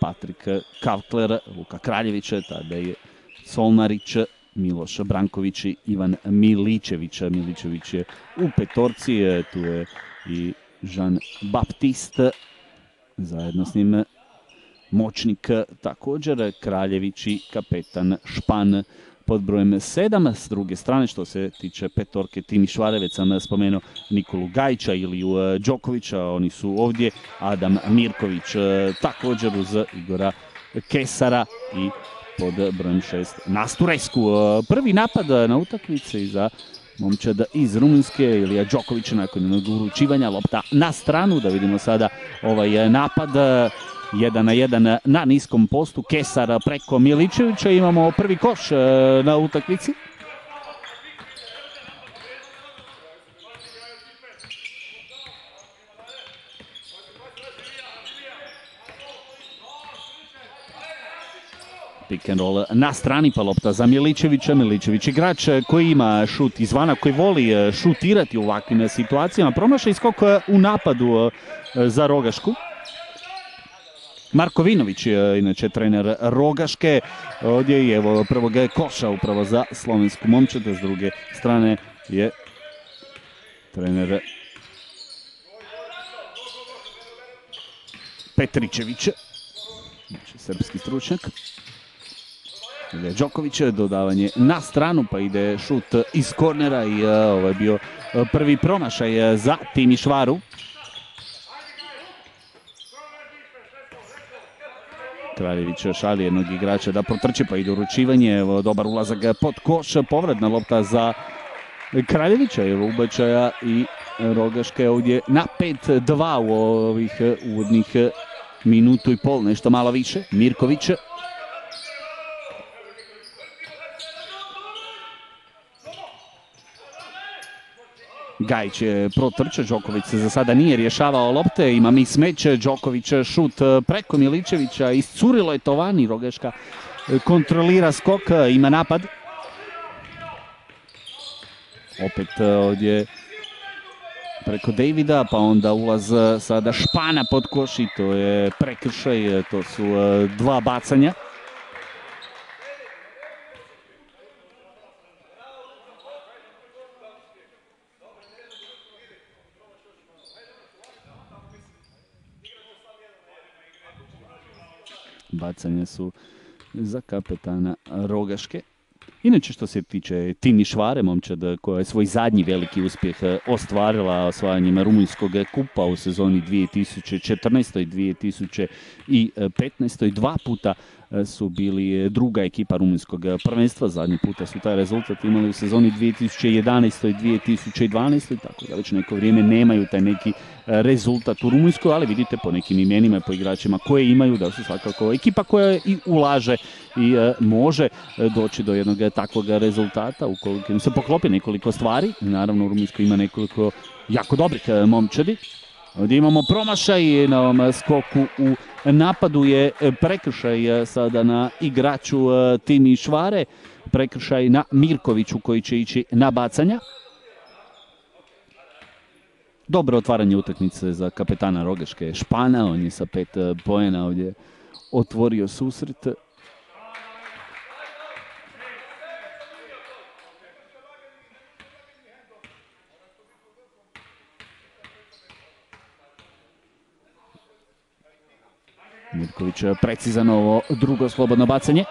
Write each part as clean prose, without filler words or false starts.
Patrik Kaltler, Luka Kraljević, tada je Solnarić, Miloš Branković i Ivan Miličević. Miličević je u petorci, tu je i Jean Baptiste, zajedno s njim Moćnik također, Kraljević i kapetan Špan pod brojem 7. S druge strane, što se tiče petorke Timišvare, već sam spomenuo Nikolu Gajića, Iliju Đokovića, oni su ovdje, Adam Mirković također uz Igora Kesara i pod brojem 6 Nasturesku. Prvi napad na utakmici za momčad iz Rumunjske, Ilija Đoković nakon uručivanja lopta na stranu. Da vidimo sada ovaj napad. 1-1 na niskom postu, Kesar preko Miličevića. Imamo prvi koš na utakmici. Pick and roll na strani, pa lopta za Miličevića. Miličević igrač koji ima šut izvana, koji voli šutirati u ovakvim situacijama. Promašaj skok u napadu za Rogašku. Marko Vinović je inače trener Rogaške. Ovdje je evo prvog koša upravo za slovensku momčad. S druge strane je trener Petričević, znači srpski stručnjak. Ilija Đoković, dodavanje na stranu, pa ide šut iz kornera i ovo je bio prvi promašaj za Timišvaru. Kraljević šalje jednog igrača da protrče, pa ide uručivanje. Evo, dobar ulazak pod koš, povratna lopta za Kraljevića, evo ubačaja i Rogaška je ovdje na 5-2 u ovih uvodnih minutu i pol, nešto malo više. Mirković. Gajić je protrčao, Đoković se za sada nije rješavao lopte, ima mismeć, Đoković šut preko Miličevića, iscurilo je to van i Rogaška kontrolira skok, ima napad. Opet ovdje preko Davida, pa onda ulaz sada Špana pod koš i to je prekršaj, to su dva bacanja. Bacanje su za kapetana Rogaške. Inače, što se tiče Timišvare, momčad koja je svoj zadnji veliki uspjeh ostvarila osvajanjem rumunjskog kupa u sezoni 2014. i 2015. Dva puta su bili druga ekipa rumunjskog prvenstva. Zadnji puta su taj rezultat imali u sezoni 2011. i 2012. Tako da već neko vrijeme nemaju taj neki rezultat u Rumunjskoj, ali vidite po nekim imenima i po igračima koje imaju da su svakako ekipa koja i ulaže i može doći do jednog takvog rezultata ukoliko im se poklopi nekoliko stvari. Naravno u Rumunjskoj ima nekoliko jako dobrih momčadi. Ovdje imamo promašaj na ovom skoku u napadu je prekršaj sada na igraču Timišvare, prekršaj na Mirkoviću koji će ići na bacanja. Dobro otvaranje utakmice za kapetana Rogaške Špana, on je sa 5 poena ovdje otvorio susret. Mirković precizan ovo drugo slobodno bacanje.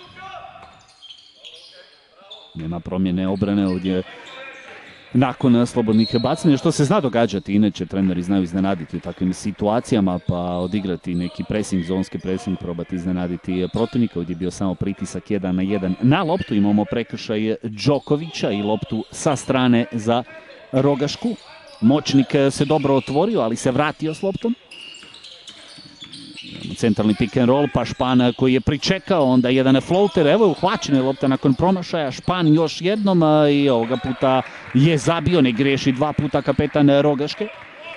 Nema promjene obrane ovdje nakon slobodnih bacanja, što se zna događati. Inače, treneri znaju iznenaditi u takvim situacijama, pa odigrati neki pressing, zonski pressing, probati iznenaditi protivnika. Ovdje je bio samo pritisak 1-1 na loptu. Imamo prekršaj Đokovića i loptu sa strane za Rogašku. Moćnik se dobro otvorio, ali se vratio s loptom. Centralni pick and roll, pa Špan koji je pričekao, onda jedan floater, evo je uhvaćena lopta nakon promašaja, Špan još jednom i ovoga puta je zabio, ne griješi dva puta kapetan Rogaške.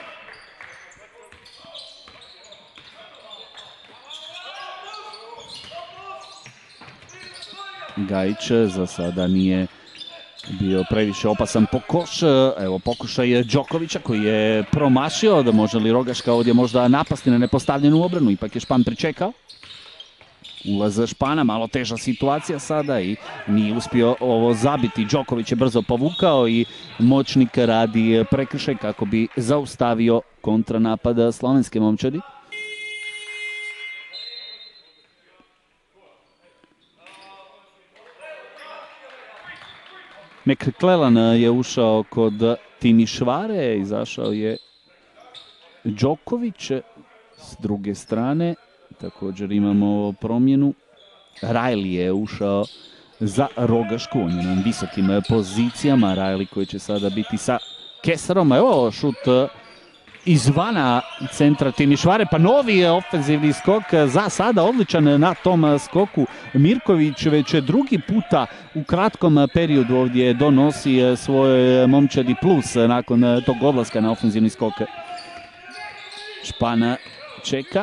Gajić za sada nije bio previše opasan po koš. Evo pokušaj Đokovića koji je promašio, da može li Rogaška ovdje možda napasti na nepostavljenu obranu, ipak je Špan pričekao. ulaz Špana, malo teža situacija sada i nije uspio ovo zabiti. Đoković je brzo povukao i moćnik radi prekršaj kako bi zaustavio kontranapad slovenske momčadi. McClellan je ušao kod Timišvare, izašao je Đoković. S druge strane također imamo promjenu. Riley je ušao za Rogašku, on je na visokim pozicijama. Riley koji će sada biti sa Kesarom. Evo šut izvana centra Timišvare, pa novi ofenzivni skok za sada, odličan na tom skoku. Mirković već drugi puta u kratkom periodu ovdje donosi svoj momčadi plus nakon tog odlaska na ofenzivni skok. Špan čeka.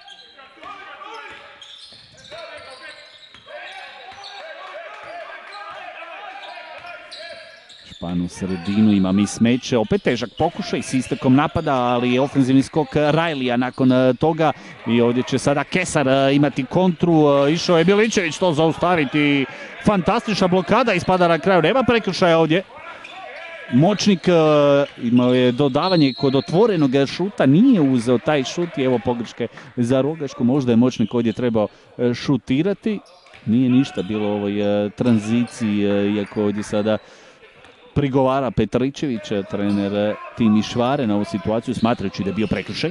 Špan u sredinu, ima mismeće, opet težak pokušaj s istekom napada, ali je ofenzivni skok Rajlija nakon toga i ovdje će sada Kesar imati kontru. Išao je Miličević to zaustaviti, fantastična blokada, ispada na kraju, nema prekršaja ovdje. Moćnik imao je dodavanje kod otvorenog šuta, nije uzeo taj šut i evo pogreške za Rogašku. Možda je Moćnik ovdje trebao šutirati, nije ništa bilo u ovoj tranziciji, iako ovdje sada prigovara Petričević, trener Timišvare, na ovu situaciju, smatrajući da je bio prekršaj.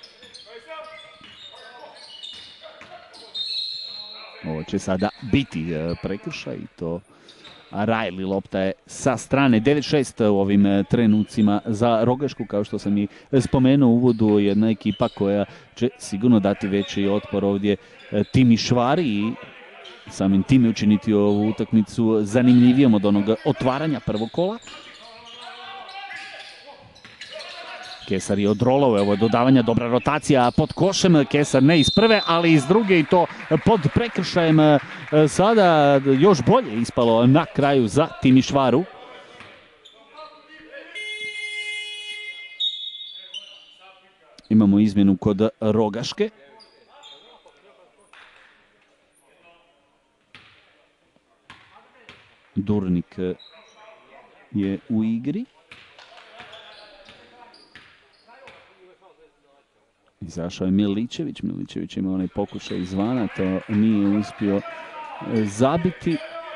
Ovo će sada biti prekršaj i to Riley, lopta je sa strane. 9-6 u ovim trenucima za Rogašku, kao što sam i spomenuo u uvodu, jedna ekipa koja će sigurno dati veći otpor ovdje Timišvari i samim time učiniti ovu utakmicu zanimljivijom od onog otvaranja prvog kola. Kesar je odrolao, evo dodavanja, dobra rotacija pod košem, Kesar ne iz prve, ali iz druge i to pod prekršajem. Sada još bolje ispalo na kraju za Timišvaru. Imamo izmjenu kod Rogaške. Durnik je u igri. Izašao je Miličević. Miličević ima onaj pokušaj izvana, to nije uspio zabiti.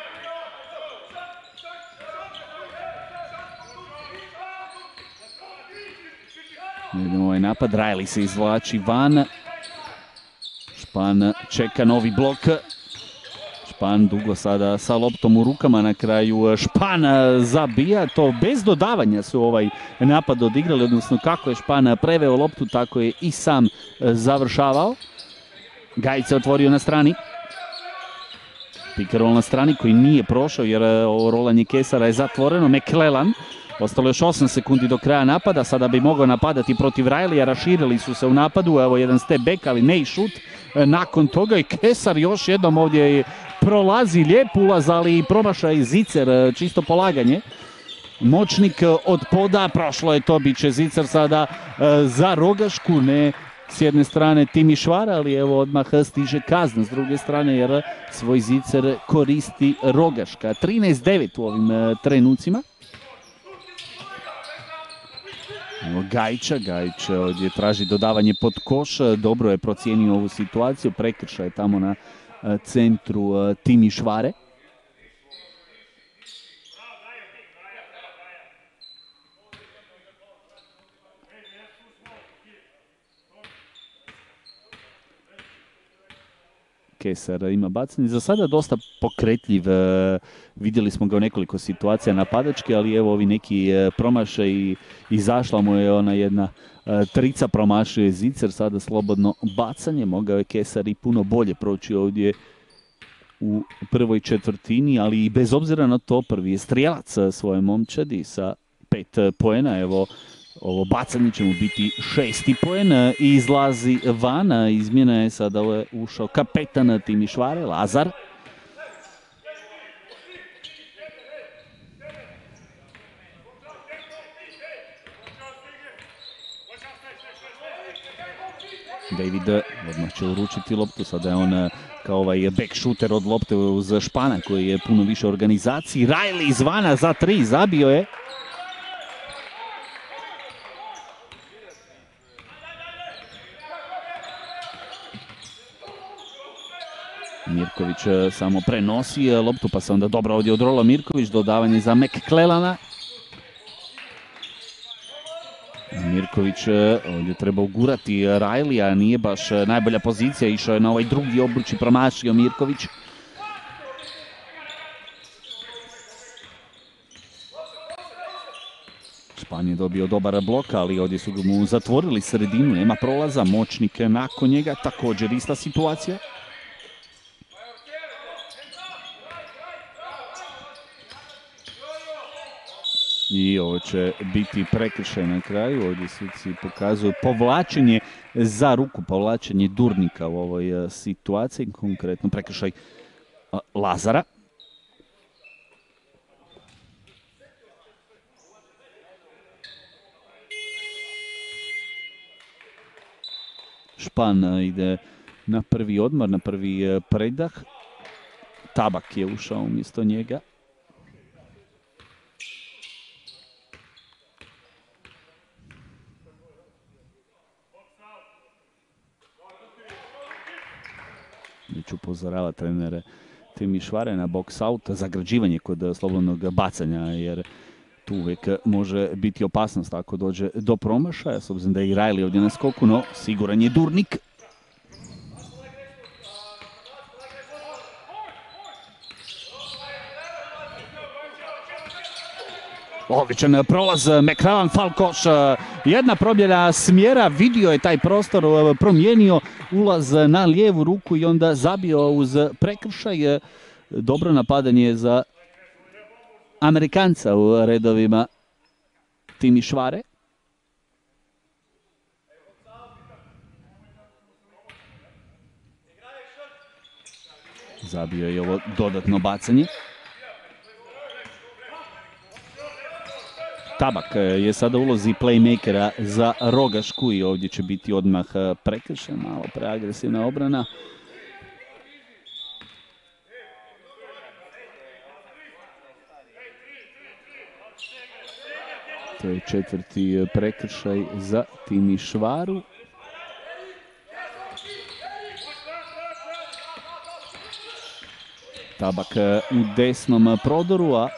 Vidimo ovaj napad, Riley se izvlači van. Špan čeka novi blok. Špan dugo sada sa loptom u rukama, na kraju Špan zabija, to bez dodavanja su ovaj napad odigrali, odnosno kako je Špan preveo loptu, tako je i sam završavao. Gajić se otvorio na strani. Pick and roll na strani koji nije prošao jer ovo rolanje Kesara je zatvoreno. McClellan, ostalo još 8 sekundi do kraja napada, sada bi mogao napadati protiv Riley-a, raširili su se u napadu, evo jedan step back, ali ne i šut. Nakon toga i Kesar još jednom ovdje prolazi, lijep ulaz, ali i promašaj Zicer, čisto polaganje. Moćnik od poda, prošlo je to, bit će Zicer sada za Rogašku, ne s jedne strane Timišvara, ali evo odmah stiže kazna s druge strane jer svoj Zicer koristi Rogaška. 13-9 u ovim trenucima. Gajić ovdje traži dodavanje pod koš, dobro je procijenio ovu situaciju, prekršaj tamo na centru Timišvare. Kesar ima bacanje, za sada dosta pokretljiv, vidjeli smo ga u nekoliko situacija napadački, ali evo ovi neki promašaj i izašla mu je ona jedna trica, promašuje Zicer, sada slobodno bacanje, mogao je Kesar i puno bolje proći ovdje u prvoj četvrtini, ali i bez obzira na to prvi je strijelac svoje momčadi sa 5 poena, evo ovo bacanje će mu biti 6. poen i izlazi van. Izmjena je sada ušao kapetan Timišvare, Lazar. David odmah će uručiti loptu, sada je on kao ovaj back shooter od lopte uz Špana koji je puno više organizaciji. Riley izvana za 3, zabio je. Mirković samo prenosi loptu, pa se onda dobro ovdje odrola Mirković, dodavanje za McClellana. Mirković ovdje treba ugurati Riley, a nije baš najbolja pozicija, išao je na ovaj drugi obruč i promašio Mirković. Špan je dobio dobar blok, ali ovdje su mu zatvorili sredinu, nema prolaza, Moćnik nakon njega, također ista situacija. I ovo će biti prekršaj na kraju, ovdje suci pokazuju povlačenje za ruku, povlačenje Durnika u ovoj situaciji, konkretno prekršaj Lazara. Špan ide na prvi odmor, na prvi predah. Tabak je ušao umjesto njega. Već upozorava trenere Timišvare na box out, zagrađivanje kod slobodnog bacanja, jer tu uvijek može biti opasnost ako dođe do promašaja, s obzirom da je i Riley ovdje na skoku, no siguran je Durnik. Odličan prolaz, McClellan Falkoš, jedna promjena smjera, vidio je taj prostor, promijenio ulaz na lijevu ruku i onda zabio uz prekršaj. Dobro napadanje za Amerikanca u redovima Timišvare. Zabio je ovo dodatno bacanje. Tabak je sada ulozi playmakera za Rogašku i ovdje će biti odmah prekršen, malo preagresivna obrana. To je četvrti prekršaj za Timišvaru. Tabak u desnom prodoru, a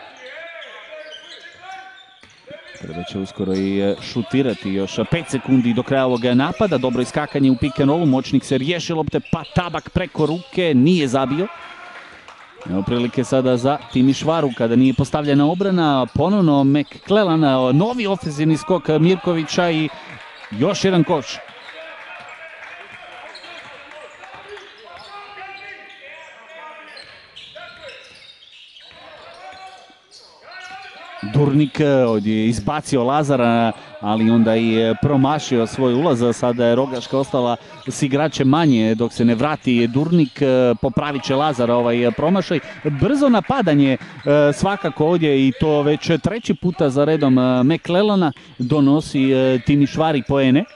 treba će uskoro i šutirati, još 5 sekundi do kraja ovog napada. Dobro iskakanje u pick and rollu, Moćnik se riješi lopte, pa Tabak preko ruke, nije zabio. Evo prilike sada za Timišvaru kada nije postavljena obrana, ponovno McClellan, novi ofenzivni skok Mirkovića i još jedan koš. Durnik ovdje je izbacio Lazara, ali onda i promašio svoj ulaz. Sada je Rogaška ostala s igračem manje dok se ne vrati Durnik. Popravit će Lazara ovaj promašaj. Brzo napadanje svakako ovdje i to već treći puta za redom McClellana donosi Timišvari poene.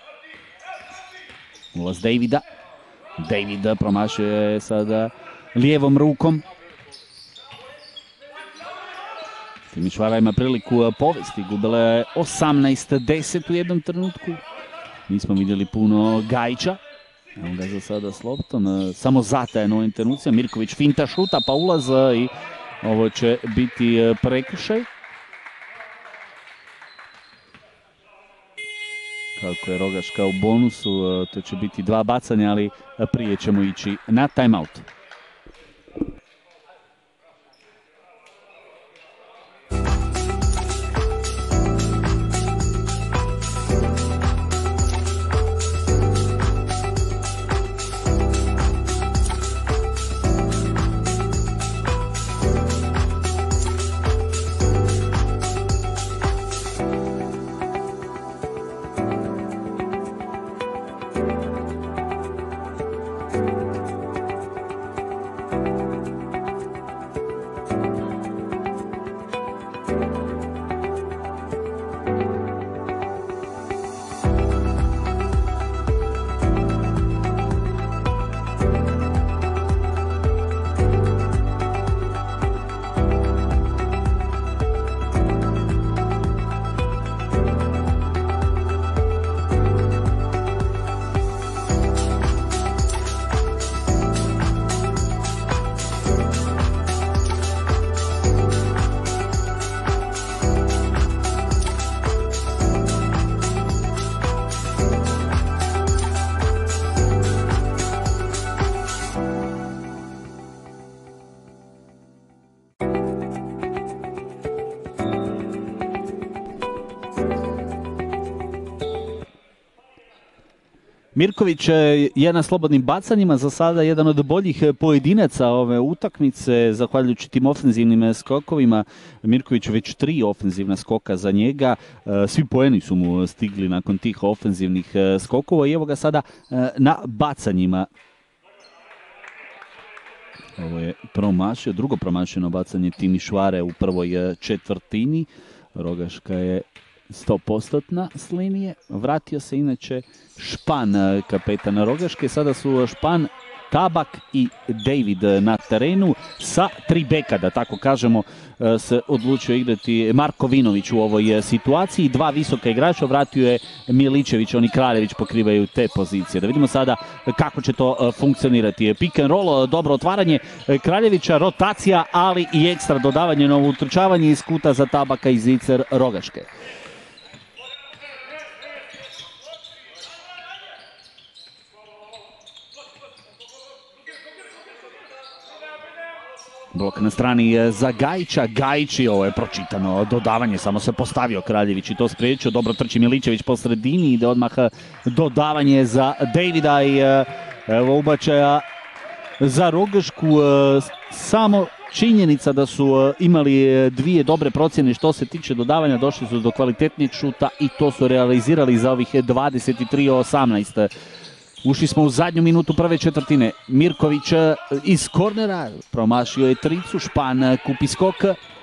Ulaz Davida. David promašuje sada lijevom rukom. Timišvara ima priliku povesti, gubila je 18-10 u jednom trenutku. Nismo vidjeli puno Gajića. Evo ga za sada s loptom, samo zatajan ovim trenucima. Mirković finta šuta pa ulaza i ovo će biti prekršaj. Kako je Rogaška u bonusu, to će biti 2 bacanja, ali prije ćemo ići na timeout. Mirković je na slobodnim bacanjima, za sada jedan od boljih pojedinaca ove utakmice, zahvaljujući tim ofenzivnim skokovima. Mirković već 3 ofenzivna skoka za njega, svi poeni su mu stigli nakon tih ofenzivnih skokova i evo ga sada na bacanjima. Ovo je promašio, drugo promašeno bacanje Timišvare u prvoj četvrtini. Rogaška je 100% s linije. Vratio se inače Špan, kapetan Rogaške. Sada su Špan, Tabak i David na terenu sa 3 beka, da tako kažemo, se odlučio igrati Marko Vinović u ovoj situaciji. 2 visoka igrača, vratio je Miličević, oni Kraljević pokrivaju te pozicije. Da vidimo sada kako će to funkcionirati. Pick and roll, dobro otvaranje Kraljevića, rotacija, ali i ekstra dodavanje, novo utrčavanje iz kuta za Tabaka i Zicer Rogaške. Blok na strani za Gajića, Gajići, ovo je pročitano dodavanje, samo se postavio Kraljević i to spriječio, dobro trči Miličević po sredini, ide odmah dodavanje za Davida i evo ubačaja za Rogašku. Samo činjenica da su imali 2 dobre procjene što se tiče dodavanja, došli su do kvalitetnijeg šuta i to su realizirali za ovih 23-18. Ušli smo u zadnju minutu prve četvrtine. Mirković iz kornera, promašio je tricu, Špan kupi skok.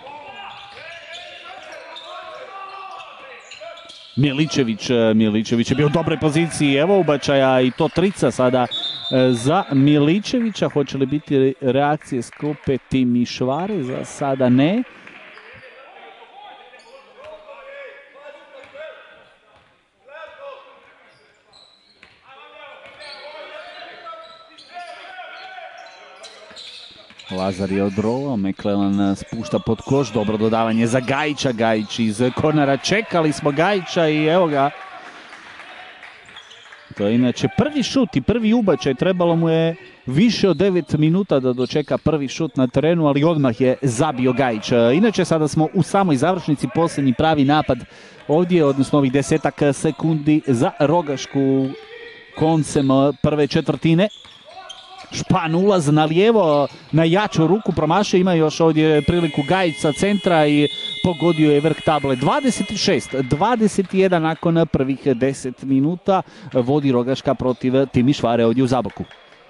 Miličević je bio u dobroj poziciji, evo ubačaja i to trica sada za Miličevića. Hoće li biti reakcije s klupe Timišvare? Za sada ne. Lazar je odrovao, McClellan spušta pod koš, dobro dodavanje za Gajića, Gajić iz kornera, čekali smo Gajića i evo ga. To je inače prvi šut i prvi ubačaj, trebalo mu je više od 9 minuta da dočeka prvi šut na terenu, ali odmah je zabio Gajić. Inače sada smo u samoj završnici, posljednji pravi napad ovdje, odnosno ovih 10 sekundi za Rogašku koncem prve četvrtine. Špan ulaz na lijevo, na jaču ruku promašio, ima još ovdje priliku Gajić sa centra i pogodio je vrh table. 26-21 nakon prvih 10 minuta vodi Rogaška protiv Timišvare ovdje u Zaboku.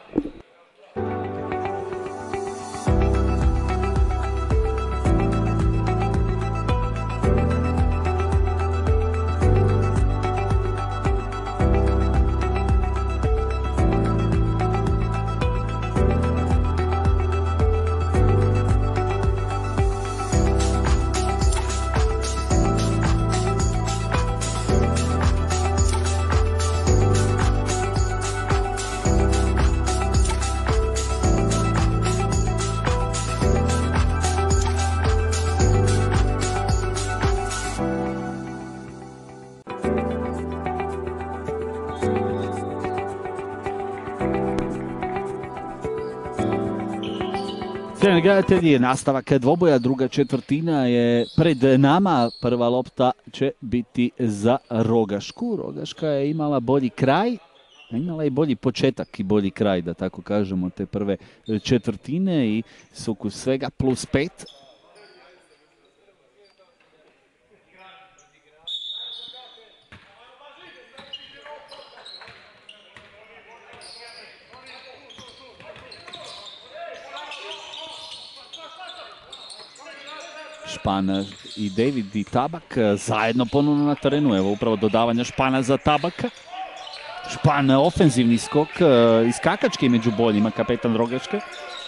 Gledatelji, nastavak dvoboja, druga četvrtina je pred nama, prva lopta će biti za Rogašku. Rogaška je imala bolji kraj, imala je bolji početak i bolji kraj, da tako kažemo, te prve četvrtine i sukus svega +5. Špan i David i Tabak zajedno ponovno na terenu. Evo upravo dodavanja Špana za Tabaka. Špan ofenzivni skok iz skakačke među boljima, kapetan Rogaške.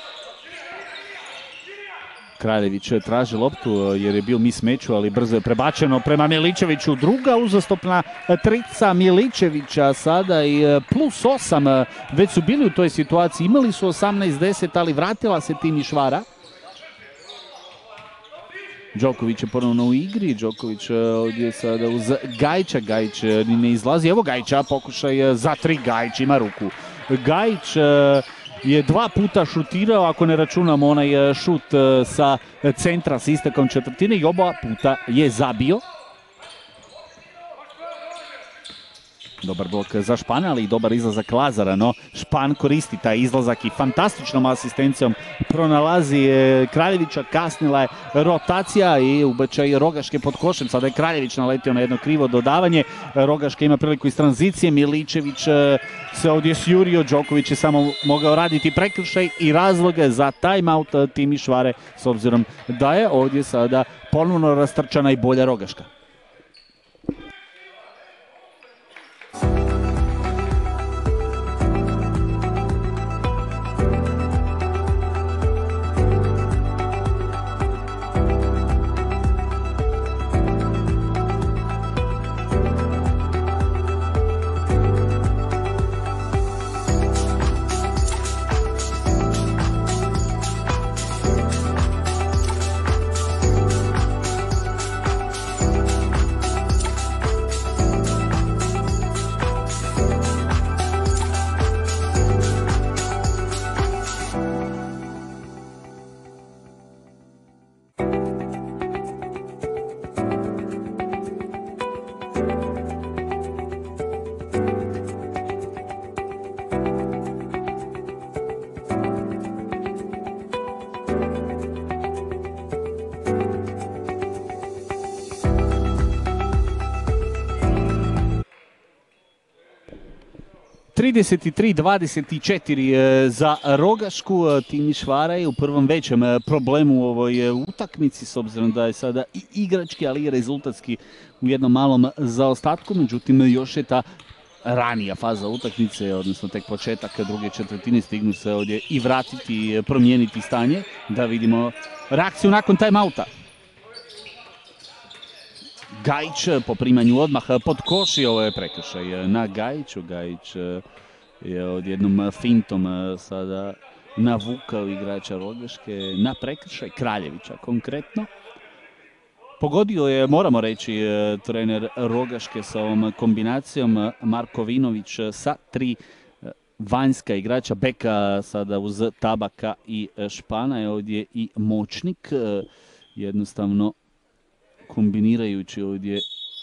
Kraljević traži loptu jer je bio mismeču, ali brzo je prebačeno prema Miličeviću. Druga uzastopna trica Miličevića sada i +8. Već su bili u toj situaciji, imali su 18-10, ali vratila se Timišvara. Đoković je ponovno u igri, Đoković ovdje sada uz Gajića, Gajić ne izlazi, evo Gajića, pokušaj za 3, Gajić ima ruku. Gajić je 2 puta šutirao, ako ne računamo onaj šut sa centra s istekom četvrtine, i oba puta je zabio. Dobar blok za Špana, ali i dobar izlazak Lazara, no Špan koristi taj izlazak i fantastičnom asistencijom pronalazi Kraljevića, kasnila je rotacija i ubačaj Rogaške pod košem, sada je Kraljević naletio na jedno krivo dodavanje, Rogaška ima priliku iz tranzicije, Miličević se ovdje sjurio, Đoković je samo mogao raditi prekršaj i razloge za timeout Timišvare, s obzirom da je ovdje sada ponovno rastrčana i bolja Rogaška. Trideset 23-24 za Rogašku. Timišvara je u prvom većem problemu u ovoj utakmici, s obzirom da je sada i igrački, ali i rezultatski u jednom malom zaostatku. Međutim, još je ta ranija faza utakmice, odnosno tek početak druge četvrtine, stignu se ovdje i vratiti, promijeniti stanje. Da vidimo reakciju nakon timeouta. Gajić po primanju odmah pod koš i ovo je prekršaj na Gajiću. Gajić je odjednom fintom sada navukao igrača Rogaške na prekršaj Kraljevića konkretno. Pogodio je, moramo reći, trener Rogaške sa ovom kombinacijom. Markovinović sa 3 vanjska igrača, beka sada uz Tabaka i Špana je ovdje i moćnik, jednostavno kombinirajući ovdje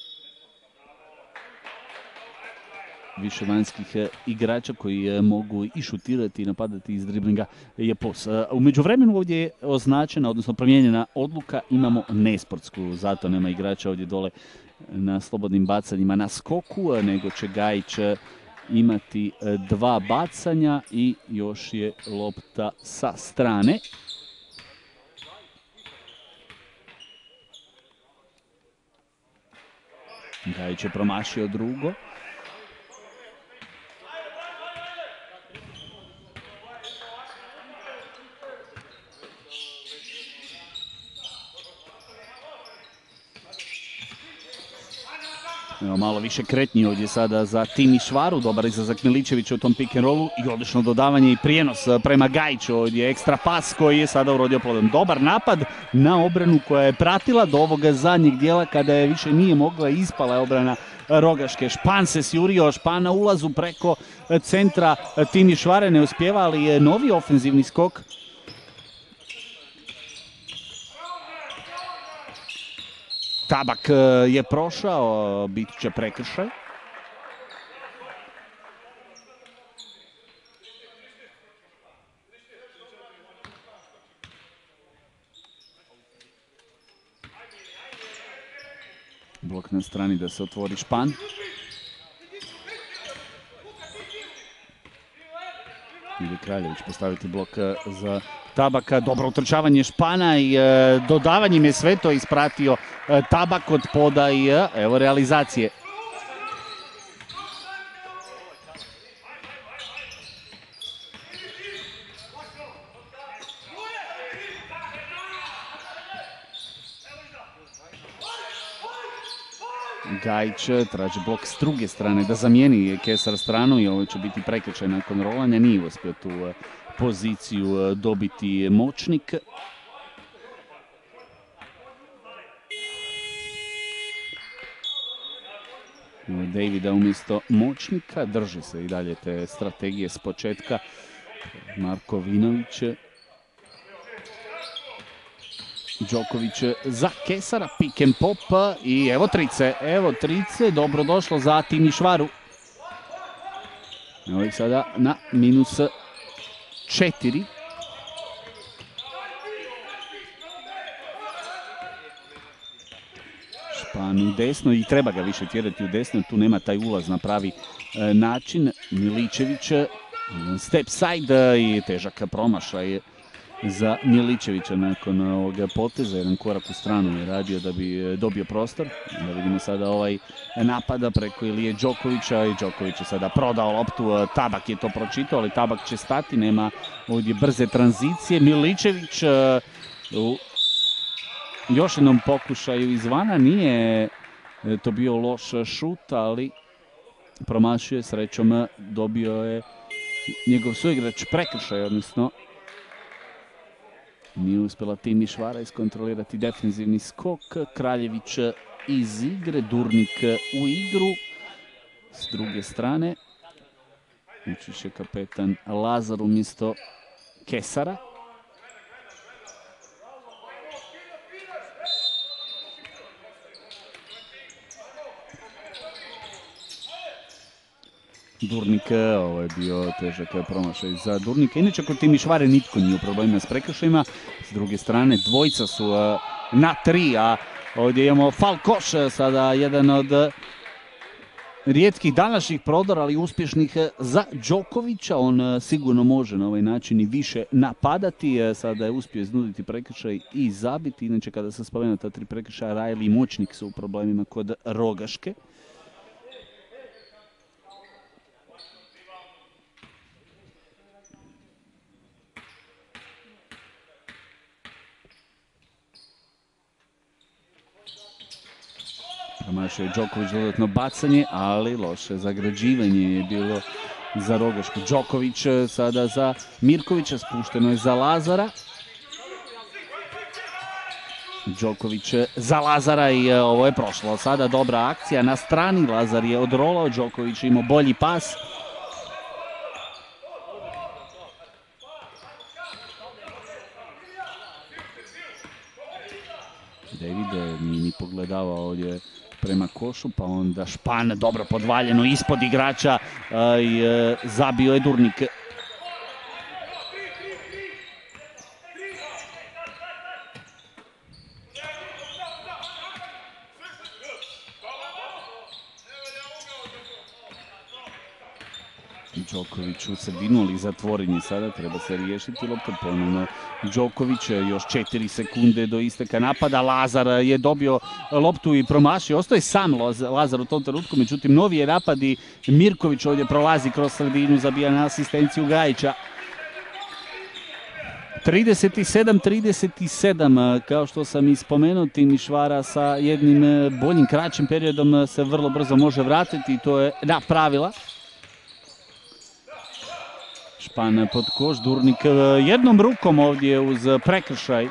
više vanjskih igrača koji mogu i šutirati i napadati iz driblinga je plus. U međuvremenu ovdje je označena, odnosno promijenjena odluka, imamo nesportsku, zato nema igrača ovdje dole na slobodnim bacanjima na skoku, nego će Gajić imati 2 bacanja i još je lopta sa strane. Gajić je promašio drugo. Evo, malo više kretnji ovdje sada za Timišvaru, dobar izlazak Miličevića u tom pick and rollu i odlično dodavanje i prijenos prema Gajiću, ovdje ekstra pas koji je sada urodio plodom. Dobar napad na obranu koja je pratila do ovoga zadnjeg dijela kada je više nije mogla, ispala je obrana Rogaške. Špan se sjurio, Špan na ulazu preko centra Timišvare ne uspijeva, ali je novi ofenzivni skok. Tabak je prošao, bit će prekršaj. Blok na strani da se otvori Špan. Ide Kraljević postaviti blok za Tabaka. Dobro utrčavanje Špana i dodavanjem je sve to ispratio Tabak od podaje. Evo realizacije. Gajić traži blok s druge strane da zamijeni Kesar stranu i ovo će biti prekršaj nakon rolanja. Nije uspio tu poziciju dobiti moćnik. Davida umjesto moćnika, drži se i dalje te strategije s početka. Markovinović. Đoković za Kesara, pick and pop i evo trice, dobro došlo za Timišvaru. Evo ih sada na minus 4. Špan u desno i treba ga više tjerati u desno, tu nema taj ulaz na pravi način. Miličević, step side i težak promašaj za Miličevića nakon ovoga poteza. Jedan korak u stranu je radio da bi dobio prostor. Da vidimo sada ovaj napada preko Ilije Đokovića i Đoković je sada prodao loptu. Tabak je to pročitao, ali Tabak će stati, nema ovdje brze tranzicije. Miličević u još jednom pokušaju izvana, nije to bio loš šut, ali promašio je, srećom dobio je njegov suigrač prekršaj, odnosno nije uspjela Timišvara iskontrolirati defensivni skok. Kraljević iz igre, Durnik u igru. S druge strane ući će kapetan Lazar umjesto Kesara. Durnik, ovo je bio težak promašaj za Durnika. Inače, kod Timišvare nitko nije u problemima s prekršajima. S druge strane, dvojica su na 3, a ovdje imamo faul koš, sada jedan od rijetkih današnjih prodora, ali uspješnih za Đokovića. On sigurno može na ovaj način i više napadati. Sada je uspio iznuditi prekršaj i zabiti. Inače, kada se spomenu ta 3 prekršaja, Rajli i Moćnik su u problemima kod Rogaške. Promašio je Đoković dodatno bacanje, ali loše zagrađivanje je bilo za Rogašku. Đoković sada za Mirkovića, spušteno je za Lazara. Đoković za Lazara i ovo je prošlo. Sada dobra akcija na strani, Lazar je odrolao, Đoković imao bolji pas. David nije ni pogledavao ovdje prema košu, pa onda Špan dobro podvaljeno ispod igrača i zabio je Durnik. Đoković u sredinu, ali zatvorenje sada, treba se riješiti lopta. Ponovno Đoković, još 4 sekunde do isteka napada. Lazar je dobio loptu i promašio. Ostaje sam Lazar u tom trenutku, međutim novi je napad i Mirković ovdje prolazi kroz sredinu, zabija na asistenciju Gajića. 37-37, kao što sam ispomenuo, Timišvara sa jednim boljim kraćim periodom se vrlo brzo može vratiti i to je na pravila. Špan pod koš, Durnik jednom rukom ovdje uz prekršaj.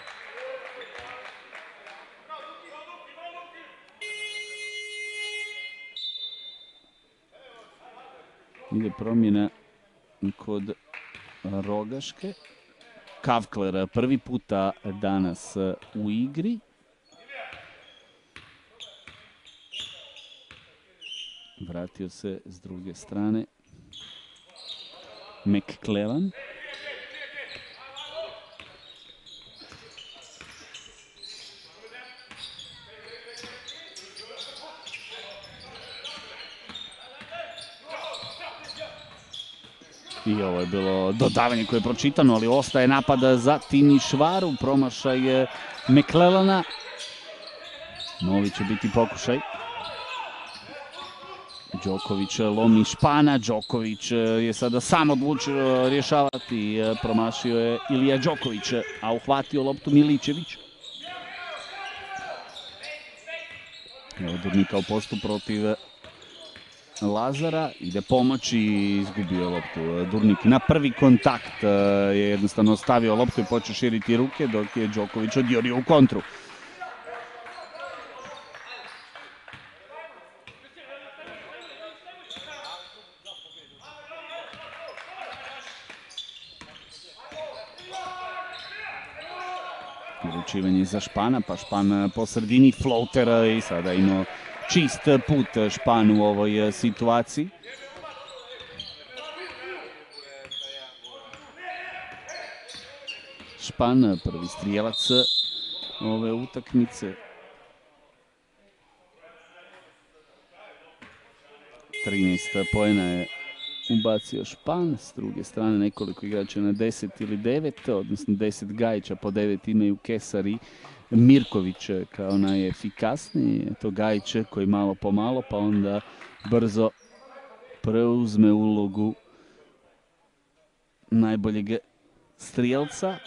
Ide promjena kod Rogaške. Kavkler prvi puta danas u igri. Vratio se s druge strane McClellan. I ovo je bilo dodavanje koje je pročitano, ali ostaje napad za Timišvaru. Promašaj McClellana. Novi će biti pokušaj. Đoković lomi Špana, Đoković je sada sam odlučio rješavati, promašio je Ilija Đoković, a uhvatio loptu Miličević. Evo Durnika u postu protiv Lazara, ide pomoći i izgubio loptu. Durnik na prvi kontakt je jednostavno stavio loptu i počeo širiti ruke, dok je Đoković odjurio u kontru. Uručivanje za Špana, pa Špan po sredini, floater i sada imao čist put Špan u ovoj situaciji. Špan, prvi strijelac ove utakmice. 13 poena je ubacio Špan, s druge strane nekoliko igrača na 10 ili 9, odnosno 10 Gajića, po 9 imaju Kesar i Mirković kao najefikasniji. Eto Gajić koji malo po malo pa onda brzo preuzme ulogu najboljeg strijelca.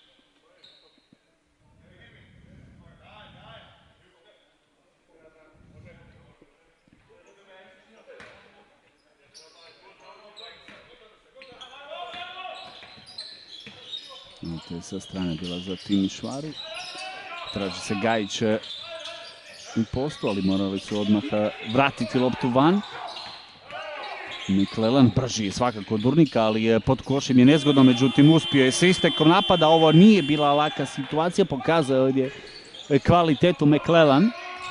To je sa strane bila za Timišvaru. Traži se Gajić u postu, ali morali su odmah vratiti loptu van. McClellan brži je svakako od Durnika, ali pod košem je nezgodno, međutim uspio je sa istekom napada. Ovo nije bila laka situacija, pokazao je ovdje kvalitetu McClellan.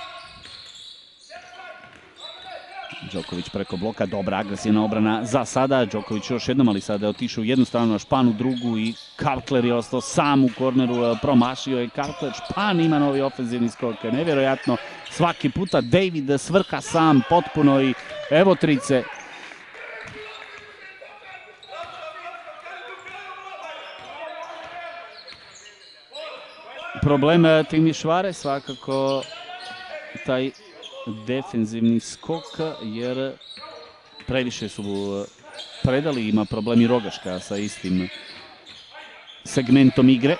Đoković preko bloka, dobra agresivna obrana za sada. Đoković još jednom, ali sada je otišao u jednu stranu, a Špan u drugu i Kartler je ostao sam u korneru, promašio je Kartler. Špan ima novi ofenzivni skok, nevjerojatno. Svaki puta David svrha sam potpuno i evo trice. Problem Timišvare svakako taj defenzivni skok, jer previše su predali, ima problem i Rogaška sa istim segmentom igre.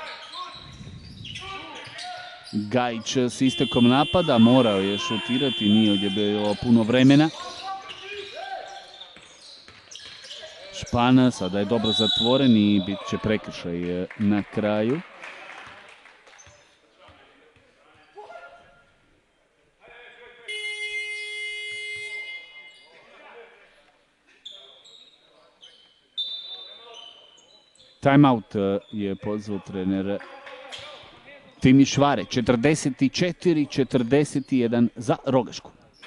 Gajić s istekom napada, morao je šutirati, nije ovdje bilo puno vremena. Špan sada je dobro zatvoren i bit će prekršaj na kraju. Timeout je pozvao trener Timišvare. 44-41 za Rogašku.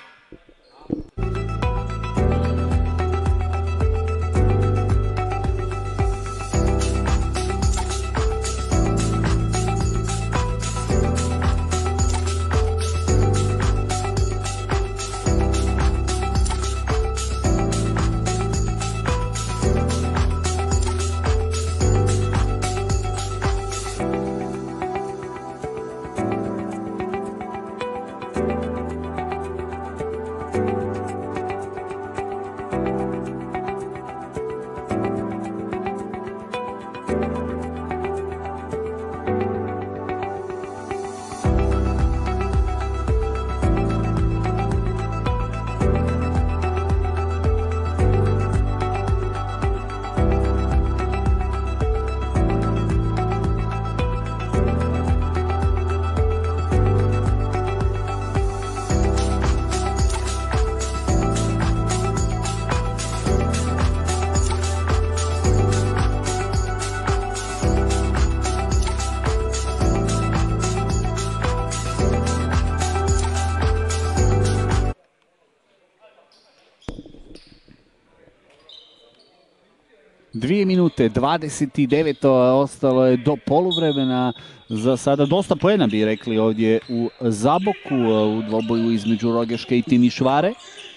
Dvije minute, 29, ostalo je do poluvremena. Za sada dosta poena bi rekli ovdje u Zaboku, u dvoboju između Rogeške i Timišvare.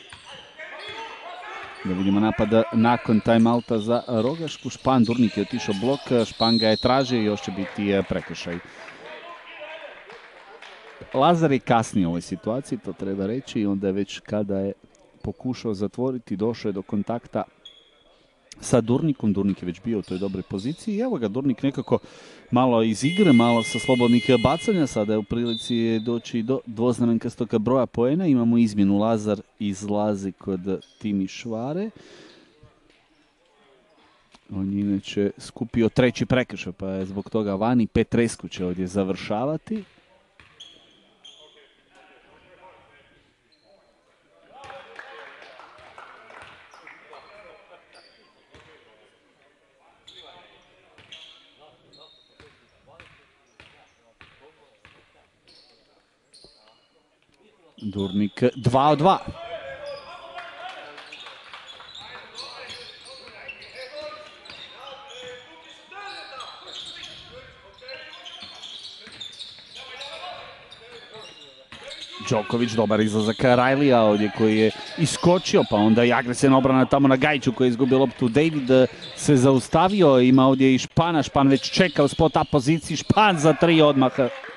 Da vidimo napad nakon timeouta za Rogašku. Špan, Durnik je otišao blok, Špan ga je tražio i još će biti prekršaj. Lazar je kasnije u ovoj situaciji, to treba reći, i onda je već kada je pokušao zatvoriti, došao je do kontakta sa Durnikom. Durnik je već bio u toj dobroj poziciji i evo ga Durnik nekako malo iz igre, malo sa slobodnih bacanja, sada je u prilici doći do dvoznamenkastog broja poena. Imamo izmjenu, Lazar izlazi kod Timišvare. On je inače skupio treći prekršaj, pa je zbog toga vani. Petresku će ovdje završavati. Durnik 2 od 2. Đoković, dobar izlazak Riley-a ovdje koji je iskočio, pa onda i agresivna obrana tamo na Gajiću koji je izgubio loptu. David se zaustavio, ima ovdje i Špana, Špan već čeka u spot-up poziciji, Špan za 3 odmah.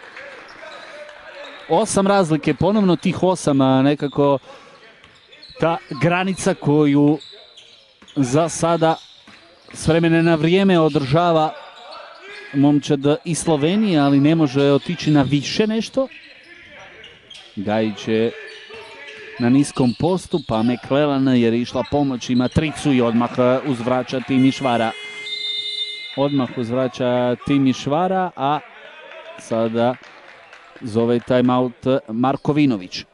8 razlike, ponovno tih 8, nekako ta granica koju za sada s vremena na vrijeme održava momčad iz Slovenije, ali ne može otići na više nešto. Gajić je na niskom postu, pa McClellan jer je išla pomoć, ima tricu i odmah uzvraća Timišvara. Odmah uzvraća Timišvara, a sada zove timeout Markovinović.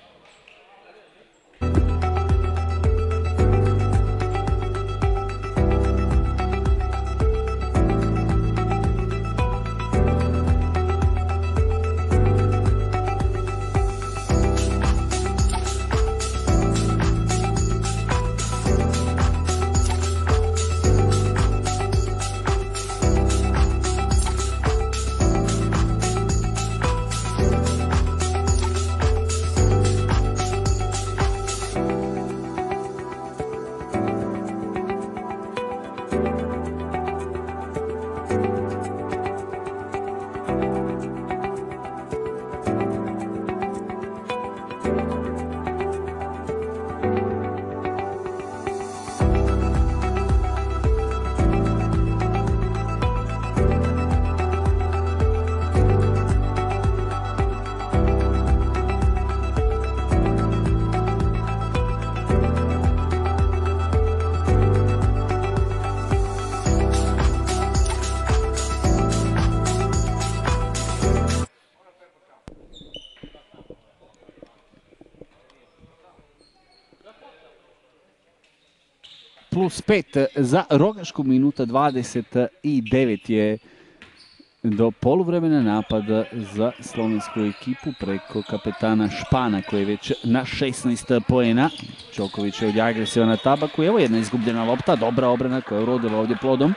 Plus 5 za Rogašku, minuta 29 je do poluvremena. Napad za slovensku ekipu preko kapetana Špana koji je već na 16 poena. Đoković je ovdje agresivan na tabaku. Evo jedna izgubljena lopta, dobra obrana koja je urodila ovdje plodom.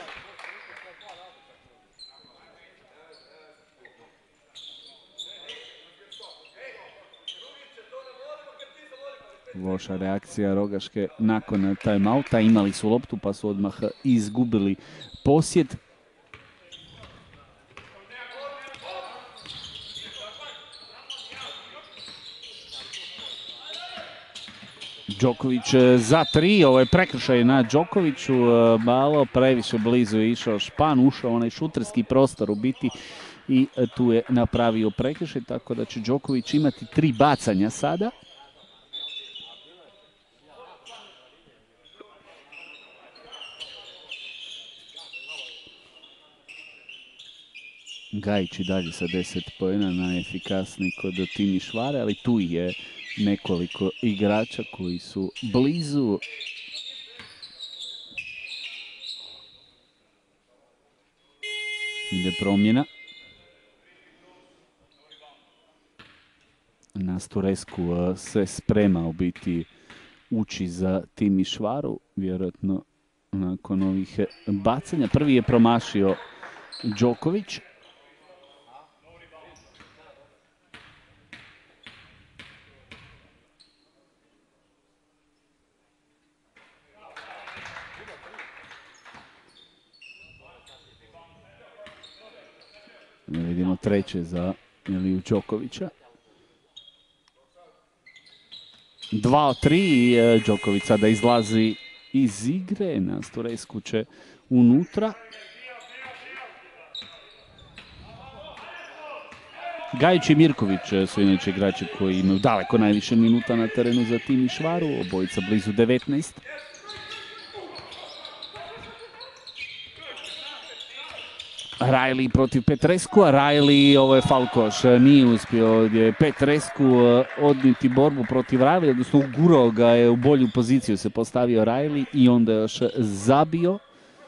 Loša reakcija Rogaške nakon timeouta. Imali su loptu pa su odmah izgubili posjed. Đoković za 3. Ovo je prekršaj na Đokoviću. Malo previše blizu je išao Špan. Ušao onaj šuterski prostor u biti i tu je napravio prekršaj. Tako da će Đoković imati 3 bacanja sada. Gajić i dalje sa 10 poena, najefikasniji kod Timišvare, ali tu je nekoliko igrača koji su blizu. Ide promjena. Nasturesku se sprema u biti ući za Timišvaru, vjerojatno nakon ovih bacanja. Prvi je promašio Đoković. Vidimo treće za Iliju Đokovića. 2 od 3 i Đoković sada izlazi iz igre. Nasturesku će unutra. Gajić i Mirković su inače igrači koji imaju daleko najviše minuta na terenu za Timišvaru. Obojica blizu 19. Riley protiv Petrescu, a Riley, ovo je falkoš, nije uspio ovdje Petrescu odnijeti borbu protiv Riley, odnosno ugurao ga je u bolju poziciju, se postavio Riley i onda još zabio.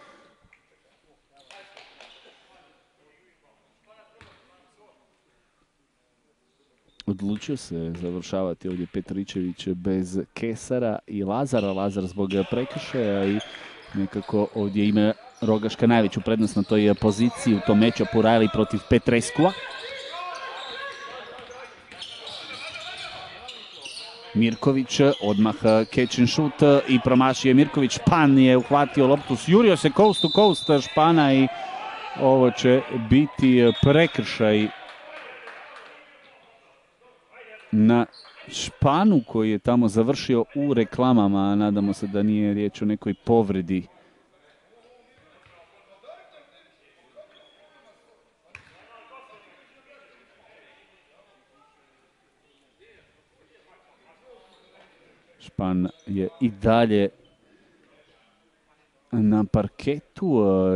Odlučio se završavati ovdje Petričević bez Kesara i Lazara. Lazar zbog prekršaja i nekako ovdje ima Rogaška najveću prednost na toj poziciji u tom matchupu Riley protiv Petrescua. Mirković, odmah catch and shoot i promašio Mirković. Špan je uhvatio loptu, jurio se coast to coast Špana i ovo će biti prekršaj na Španu koji je tamo završio u reklamama. Nadamo se da nije riječ o nekoj povredi. Špan je i dalje na parketu.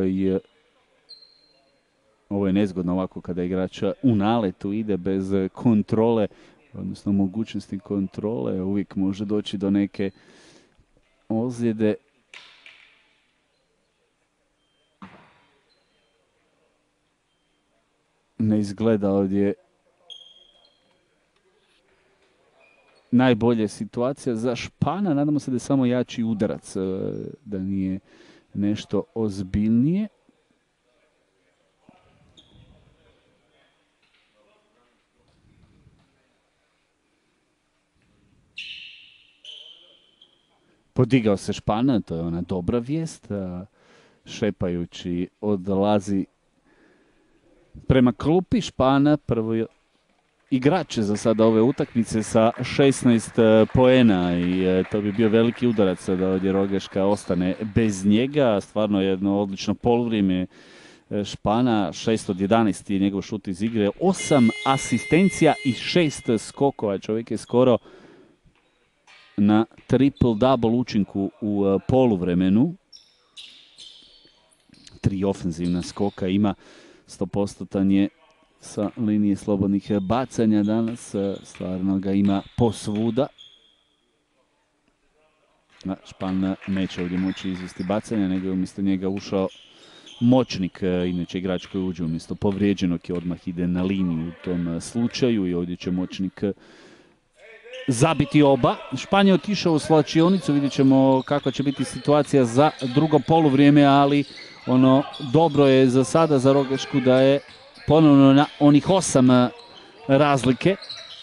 Ovo je nezgodno ovako kada igrač u naletu ide bez kontrole, odnosno mogućnosti kontrole. Uvijek može doći do neke ozljede. Ne izgleda ovdje najbolje situacija za Špana. Nadamo se da je samo jači udarac, da nije nešto ozbiljnije. Podigao se Špana, to je ona dobra vijest. Šepajući odlazi prema klupi. Špana prvo igrač za sada ove utakmice sa 16 poena i to bi bio veliki udarac da ovdje Rogaška ostane bez njega. Stvarno jedno odlično poluvrijeme Špana, 6 od 11 je njegov šut iz igre, 8 asistencija i 6 skokova. Čovjek je skoro na triple-double učinku u poluvremenu. 3 ofenzivna skoka ima, 100% je sa linije slobodnih bacanja danas. Stvarno ga ima posvuda. Špan neće ovdje moći izvesti bacanja, nego je umjesto njega ušao Moćnik, inače igrač koji uđe umjesto povrijeđenog i odmah ide na liniju u tom slučaju i ovdje će Moćnik zabiti oba. Špan je otišao u svlačionicu, vidjet ćemo kakva će biti situacija za drugo poluvrijeme, ali ono dobro je za sada za Rogašku da je ponovno na onih 8 razlike.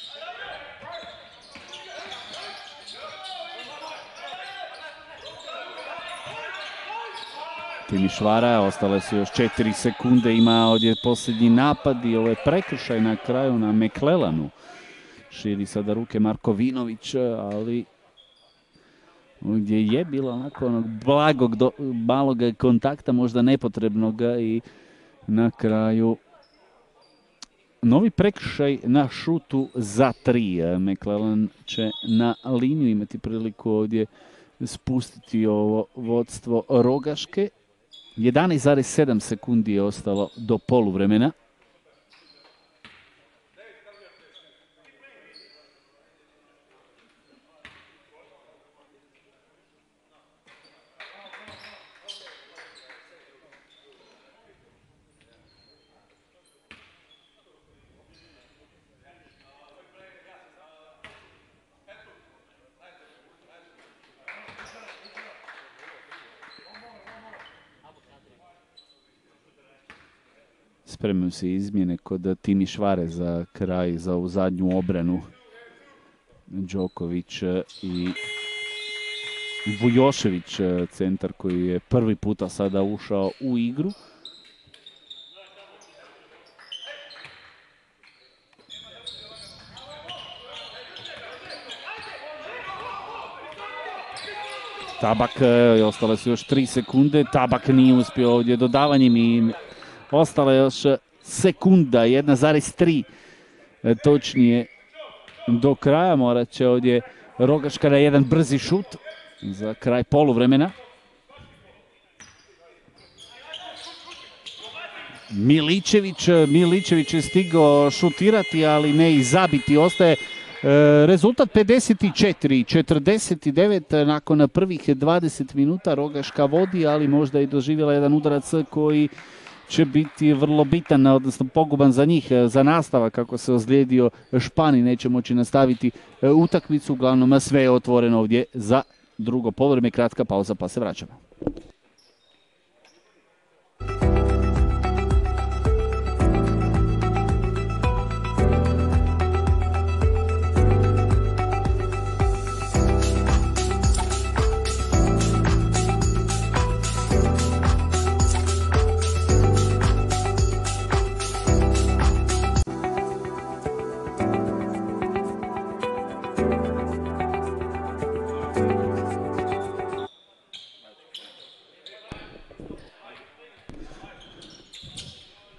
Timišvara, ostale su još 4 sekunde, ima ovdje posljednji napad i ovo je prekršaj na kraju na McClellanu. Širi sada ruke Markovinović, ali gdje je bilo onako onog blagog, malog kontakta, možda nepotrebnog i na kraju novi prekršaj na šutu za 3. McClellan će na liniju imati priliku ovdje spustiti ovo vodstvo Rogaške. 11,7 sekundi je ostalo do poluvremena. Spremaju se izmjene kod Timišvare za kraj, za ovu zadnju obranu. Đoković i Vujošević, centar koji je prvi puta sada ušao u igru. Tabak, ostale su još 3 sekunde, Tabak nije uspio ovdje dodavanjem i ostala je još sekunda, 1,3 točnije do kraja. Morat će ovdje Rogaška na jedan brzi šut za kraj poluvremena. Miličević je stigao šutirati, ali ne i zabiti. Ostaje rezultat 54-49 nakon prvih 20 minuta. Rogaška vodi, ali možda i doživjela jedan udarac koji će biti vrlo bitan, odnosno poguban za njih, za nastavak. Kako se ozlijedio Špan i neće moći nastaviti utakmicu. Uglavnom sve je otvoreno ovdje za drugo poluvreme. Kratka pauza pa se vraćamo.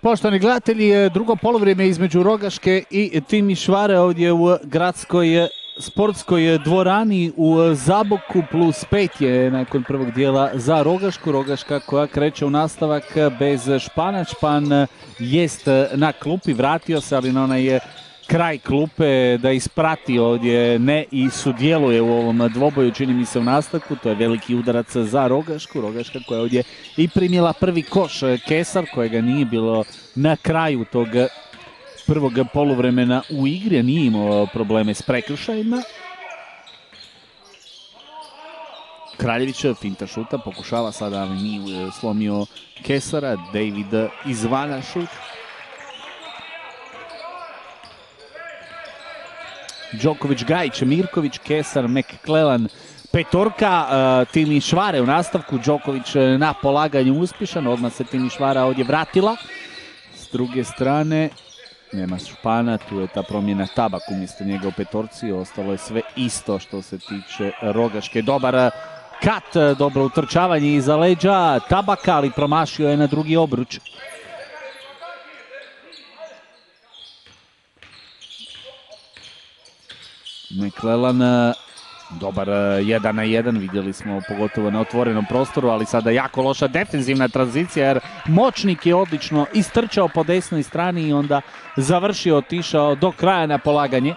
Poštovani gledatelji, drugo polovrijeme između Rogaške i Timišvare ovdje u gradskoj sportskoj dvorani u Zaboku. +5 je nakon prvog dijela za Rogašku. Rogaška koja kreće u nastavak bez Špana. Špan jest na klupi, vratio se, ali na onaj kraj klupe da isprati ovdje, ne i sudjeluje u ovom dvoboju, čini mi se, u nastavku. To je veliki udarac za Rogašku. Rogaška koja je ovdje i primjela prvi koš. Kesar, kojega nije bilo na kraju tog prvog poluvremena u igri, nije imao probleme s prekršajima. Kraljević, finta šuta, pokušava sada, ali nije slomio Kesara. David izvana šut. Đoković, Gajić, Mirković, Kesar, McClellan, petorka. Timišvare u nastavku. Đoković na polaganju uspješan, odmah se Timišvara ovdje vratila. S druge strane nema Špana, tu je ta promjena Tabak umjesto njega u petorci. Ostalo je sve isto što se tiče Rogaške. Dobar kat, dobro utrčavanje iza leđa Tabaka, ali promašio je na drugi obruč. McClellan, dobar 1 na 1, vidjeli smo pogotovo na otvorenom prostoru, ali sada jako loša defenzivna tranzicija jer Moćnik je odlično istrčao po desnoj strani i onda završio, otišao do kraja na polaganje.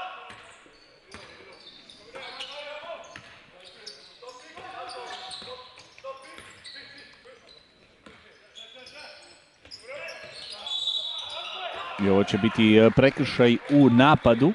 I ovo će biti prekršaj u napadu.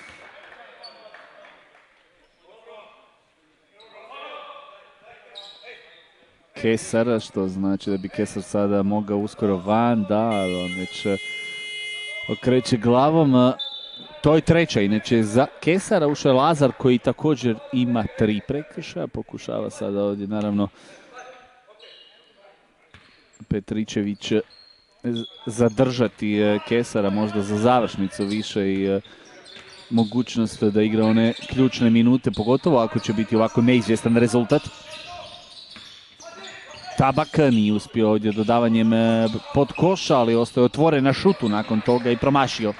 Kesar, što znači da bi Kesar sada mogao uskoro van, da, on već okreće glavom. To je treća, inače za Kesara ušao je Lazar koji također ima 3 prekršaja, pokušava sada ovdje naravno Petričević zadržati Kesara možda za završnicu više i mogućnost da igra one ključne minute, pogotovo ako će biti ovako neizvjestan rezultat. Tabak nije uspio ovdje dodavanjem pod koša, ali ostaje otvoren na šutu nakon toga i promašio.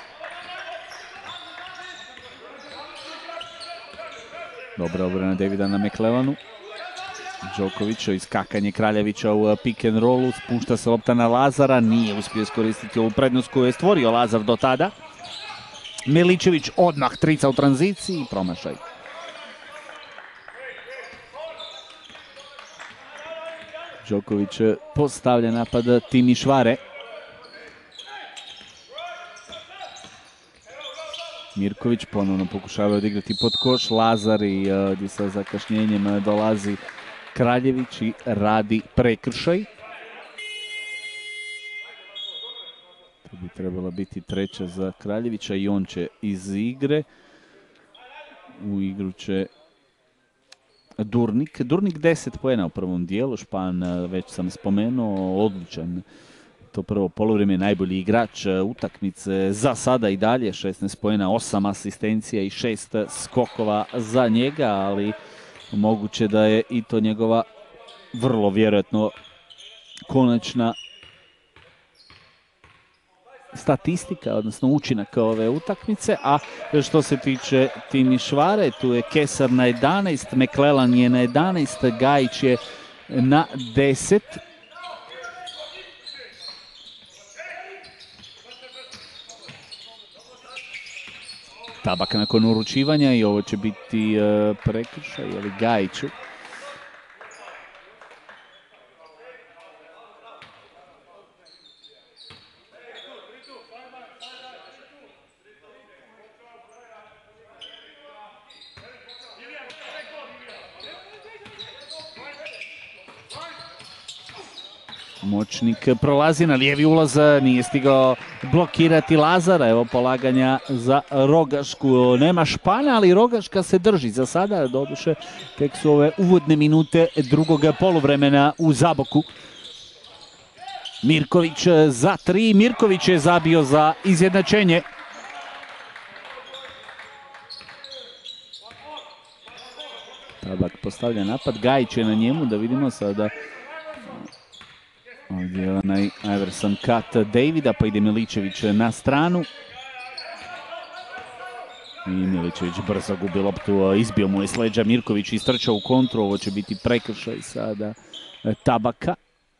Dobra obrana Davida na McClellanu. Đoković, iskakanje Kraljevića u pick and rollu, spušta se lopta na Lazara, nije uspio iskoristiti ovu prednost koju je stvorio Lazar do tada. Miličević odmah trica u tranziciji i promašaj. Đoković postavlja napad Timišvare. Mirković ponovno pokušava odigrati pod koš. Lazar i ovdje sa zakašnjenjem dolazi Kraljević i radi prekršaj. To bi trebala biti treća za Kraljevića i on će iz igre. U igru će Durnik. Durnik 10 poena u prvom dijelu. Špan, već sam spomenuo, odličan. To prvo polovrijeme, najbolji igrač utakmice za sada i dalje. 16 poena, 8 asistencija i 6 skokova za njega, ali moguće da je i to njegova vrlo vjerojatno konačna statistika, odnosno učinak ove utakmice. A što se tiče Timišvare, tu je Kesar na 11, McClellan je na 11, Gajić je na 10. Tabak nakon uručivanja i ovo će biti prekršaj, ali Gajiću. Moćnik prolazi na lijevi ulaz, nije stigao blokirati Lazara. Evo polaganja za Rogašku. Nema Špana, ali Rogaška se drži za sada. Doduše, tek su ove uvodne minute drugog poluvremena u Zaboku. Mirković za 3. Mirković je zabio za izjednačenje. Tabak postavlja napad. Gajić je na njemu, da vidimo sada. Ovdje je onaj Iverson cut Davida, pa ide Miličević na stranu. I Miličević brzo gubi loptu, izbio mu je s leđa, Mirković istrčao u kontru, ovo će biti prekršaj sada Tabaka.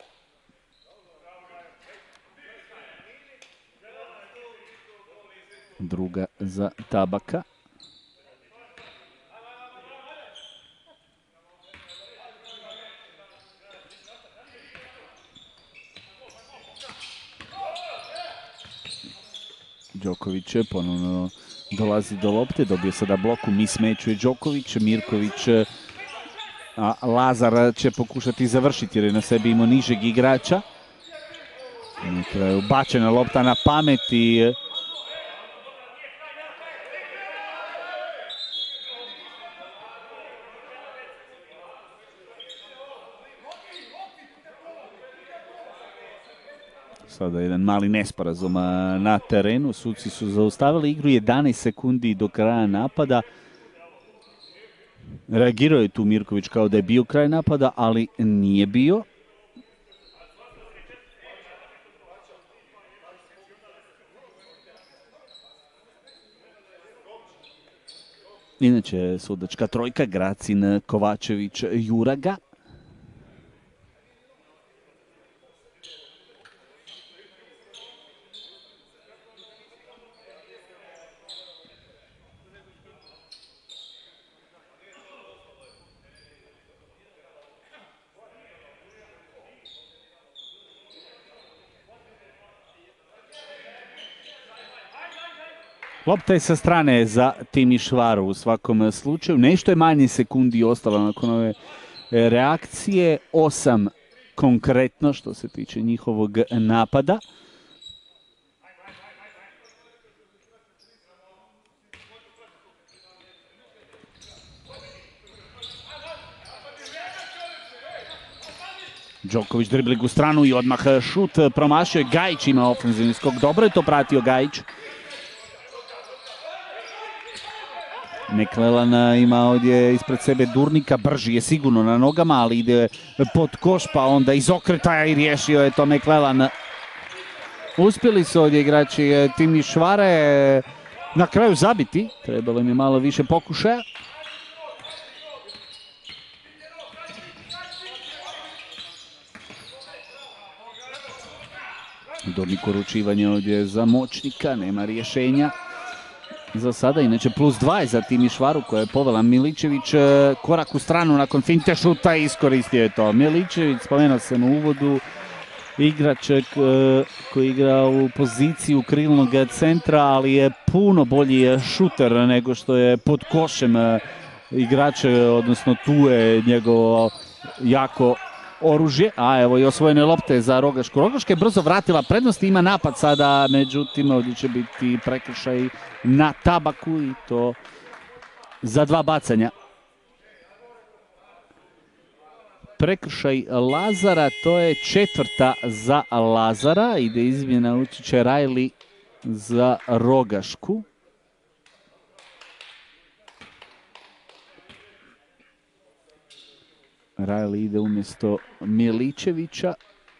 Druga za Tabaka. Đoković ponovno dolazi do lopte, dobio sada bloku, mismećuje Đoković, Mirković, a Lazar će pokušati završiti jer je na sebi imao nižeg igrača. Na kraju bačena lopta na pamet i sada jedan mali nesporazum na terenu. Suci su zaustavili igru, 11 sekundi do kraja napada. Reagirao je tu Mirković kao da je bio kraj napada, ali nije bio. Inače, sudačka trojka, Gracin, Kovačević, Juraga. Lopta je sa strane za Timišvaru u svakom slučaju. Nešto je manje sekundi ostalo nakon ove reakcije. 8 konkretno što se tiče njihovog napada. Đoković dribling u stranu i odmah šut promašio. Gajić ima ofenzivni skok. Dobro je to pratio Gajić. McClellan ima ovdje ispred sebe Durnika, brži je sigurno na nogama, ali ide pod koš, pa onda iz okretaja i riješio je to McClellan. Uspjeli su ovdje igrači Timišvare na kraju zabiti, trebalo im je malo više pokušaja. Durnik uručivanje ovdje za moćnika, nema rješenja. Za sada, inače plus 2 za Timišvaru koja je povela. Miličević korak u stranu nakon finte šuta i iskoristio je to. Miličević, spomenuo sam u uvodu, igrač koji igra u poziciju krilnog centra, ali je puno bolji šuter nego što je pod košem igrač, odnosno tu je njegovo jako oružje. A evo i osvojene lopte za Rogašku. Rogaška je brzo vratila prednost, ima napad sada, međutim ovdje će biti prekršaj na Tabaku i to za 2 bacanja. Prekršaj Lazara, to je 4. za Lazara, ide izmjena, ući će Rajli za Rogašku. Rajli ide umjesto Miličevića.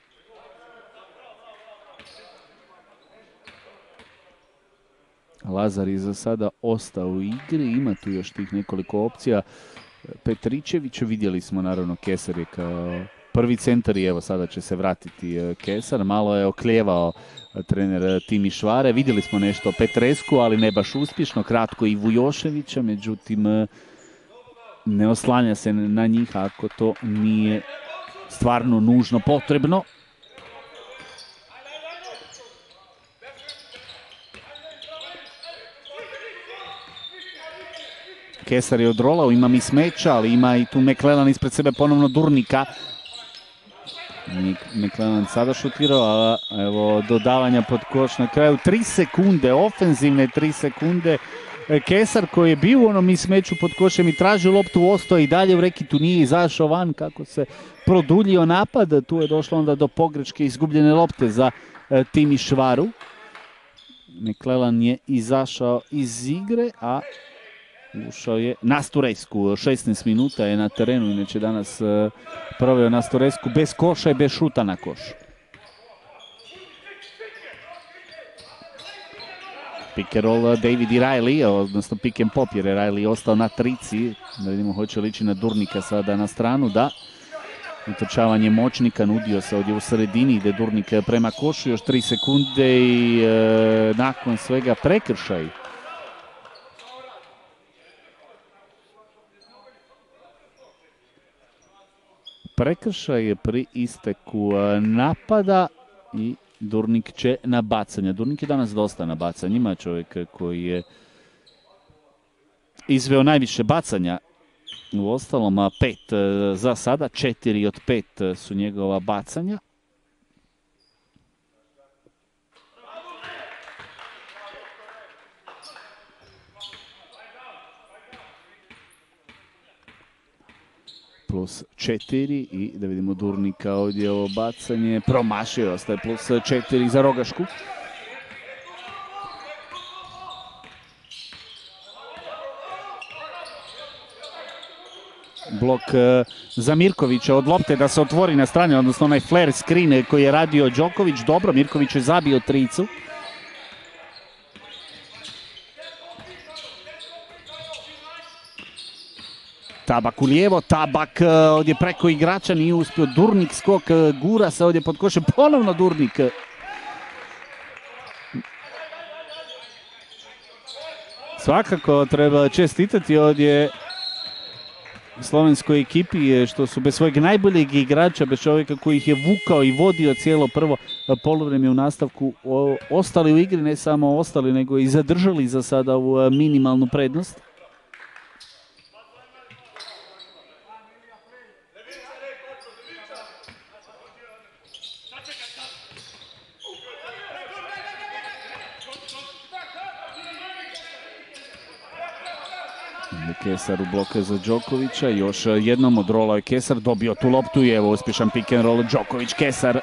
Lazar je za sada ostao u igri, ima tu još tih nekoliko opcija. Petričević, vidjeli smo naravno Kesar je kao prvi centar i evo sada će se vratiti Kesar. Malo je oklijevao trener Timišvare, vidjeli smo nešto Petresku, ali ne baš uspješno, kratko i Vujoševića, međutim ne oslanja se na njih ako to nije stvarno nužno potrebno. Kesar je odrolao, ima mi smeća, ali ima i tu McClellan ispred sebe ponovno Durnika. McClellan sada šutirao, a evo dodavanja pod koš na kraju. 3 sekunde, ofenzivne 3 sekunde. Kesar koji je bio u onom smeću pod košem i tražio loptu, ostao i dalje u rekitu, nije izašao van kako se produljio napad. Tu je došlo onda do pogreške izgubljene lopte za Timišvaru. McClellan je izašao iz igre, a ušao je Nasturescu. 16 minuta je na terenu, inače danas proveo Nasturescu bez koša i bez šuta na koš. pick and roll David i Riley, odnosno pick and pop jer je Riley ostao na trici. Da vidimo hoće li ići na Durnika sada na stranu, da. Utrčavanje moćnika, nudio se ovdje u sredini, ide Durnik prema košu, još 3 sekunde i nakon svega prekršaj. Prekršaj je pri isteku napada i Durnik će na bacanje. Durnik je danas dosta na bacanjima, čovjek koji je izveo najviše bacanja. U ostalom 5 za sada, 4 od 5 su njegova bacanja. Plus 4 i da vidimo Durnika ovdje ovo bacanje. Promašio, ostaje plus 4 za Rogašku. Blok za Mirkovića od lopte da se otvori na strani, odnosno onaj flare screen koji je radio Đoković. Dobro, Mirković je zabio tricu. Tabak u lijevo, Tabak ovdje preko igrača, nije uspio. Durnik skok, gura se ovdje pod košem, ponovno Durnik. Svakako treba čestitati ovdje slovenskoj ekipi što su bez svojeg najboljeg igrača, bez čovjeka koji ih je vukao i vodio cijelo prvo poluvreme u nastavku, ostali u igri, ne samo ostali nego i zadržali za sada ovu minimalnu prednost. Kesar u bloke za Đokovića, još jednom odrolao je Kesar, dobio tu loptu i evo uspješan pick and roll Đoković-Kesar.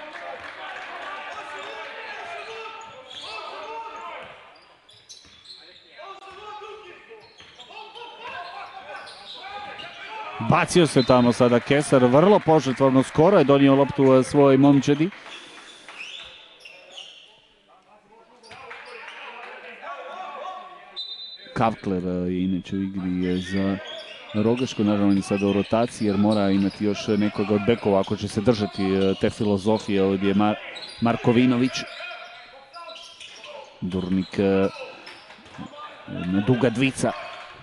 Bacio se tamo sada Kesar, vrlo požrtvovno, skoro je donio loptu svojoj momčadi. Kavkler je inače u igri za Rogašku, naravno on je sada u rotaciji jer mora imati još nekoga od bekova ako će se držati te filozofije. Ovdje je Markovinović. Durnik na duga dvica.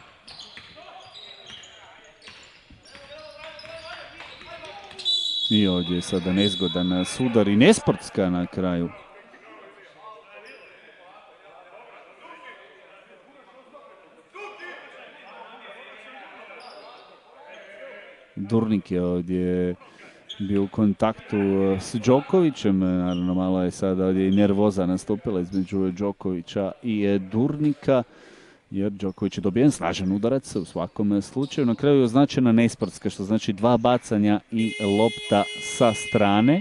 I ovdje je sada nezgodan sudar i nesportska na kraju. Durnik je ovdje bio u kontaktu s Đokovićem, naravno malo je sada ovdje i nervoza nastupila između Đokovića i Durnika, jer Đoković je dobijen snažan udarac u svakom slučaju. Na kraju je označena nesportska, što znači 2 bacanja i lopta sa strane.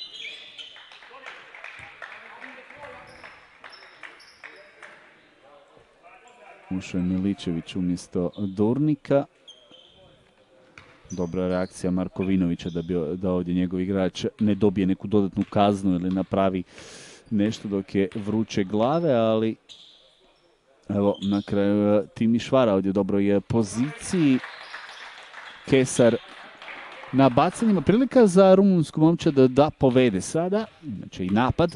Ušao je Miličević umjesto Durnika. Dobra reakcija Markovinovića da ovdje njegov igrač ne dobije neku dodatnu kaznu ili napravi nešto dok je vruće glave, ali evo na kraju Timišvara ovdje u dobroj poziciji. Kesar na bacanjima, prilika za rumunsku momčad da povede sada, znači i napad.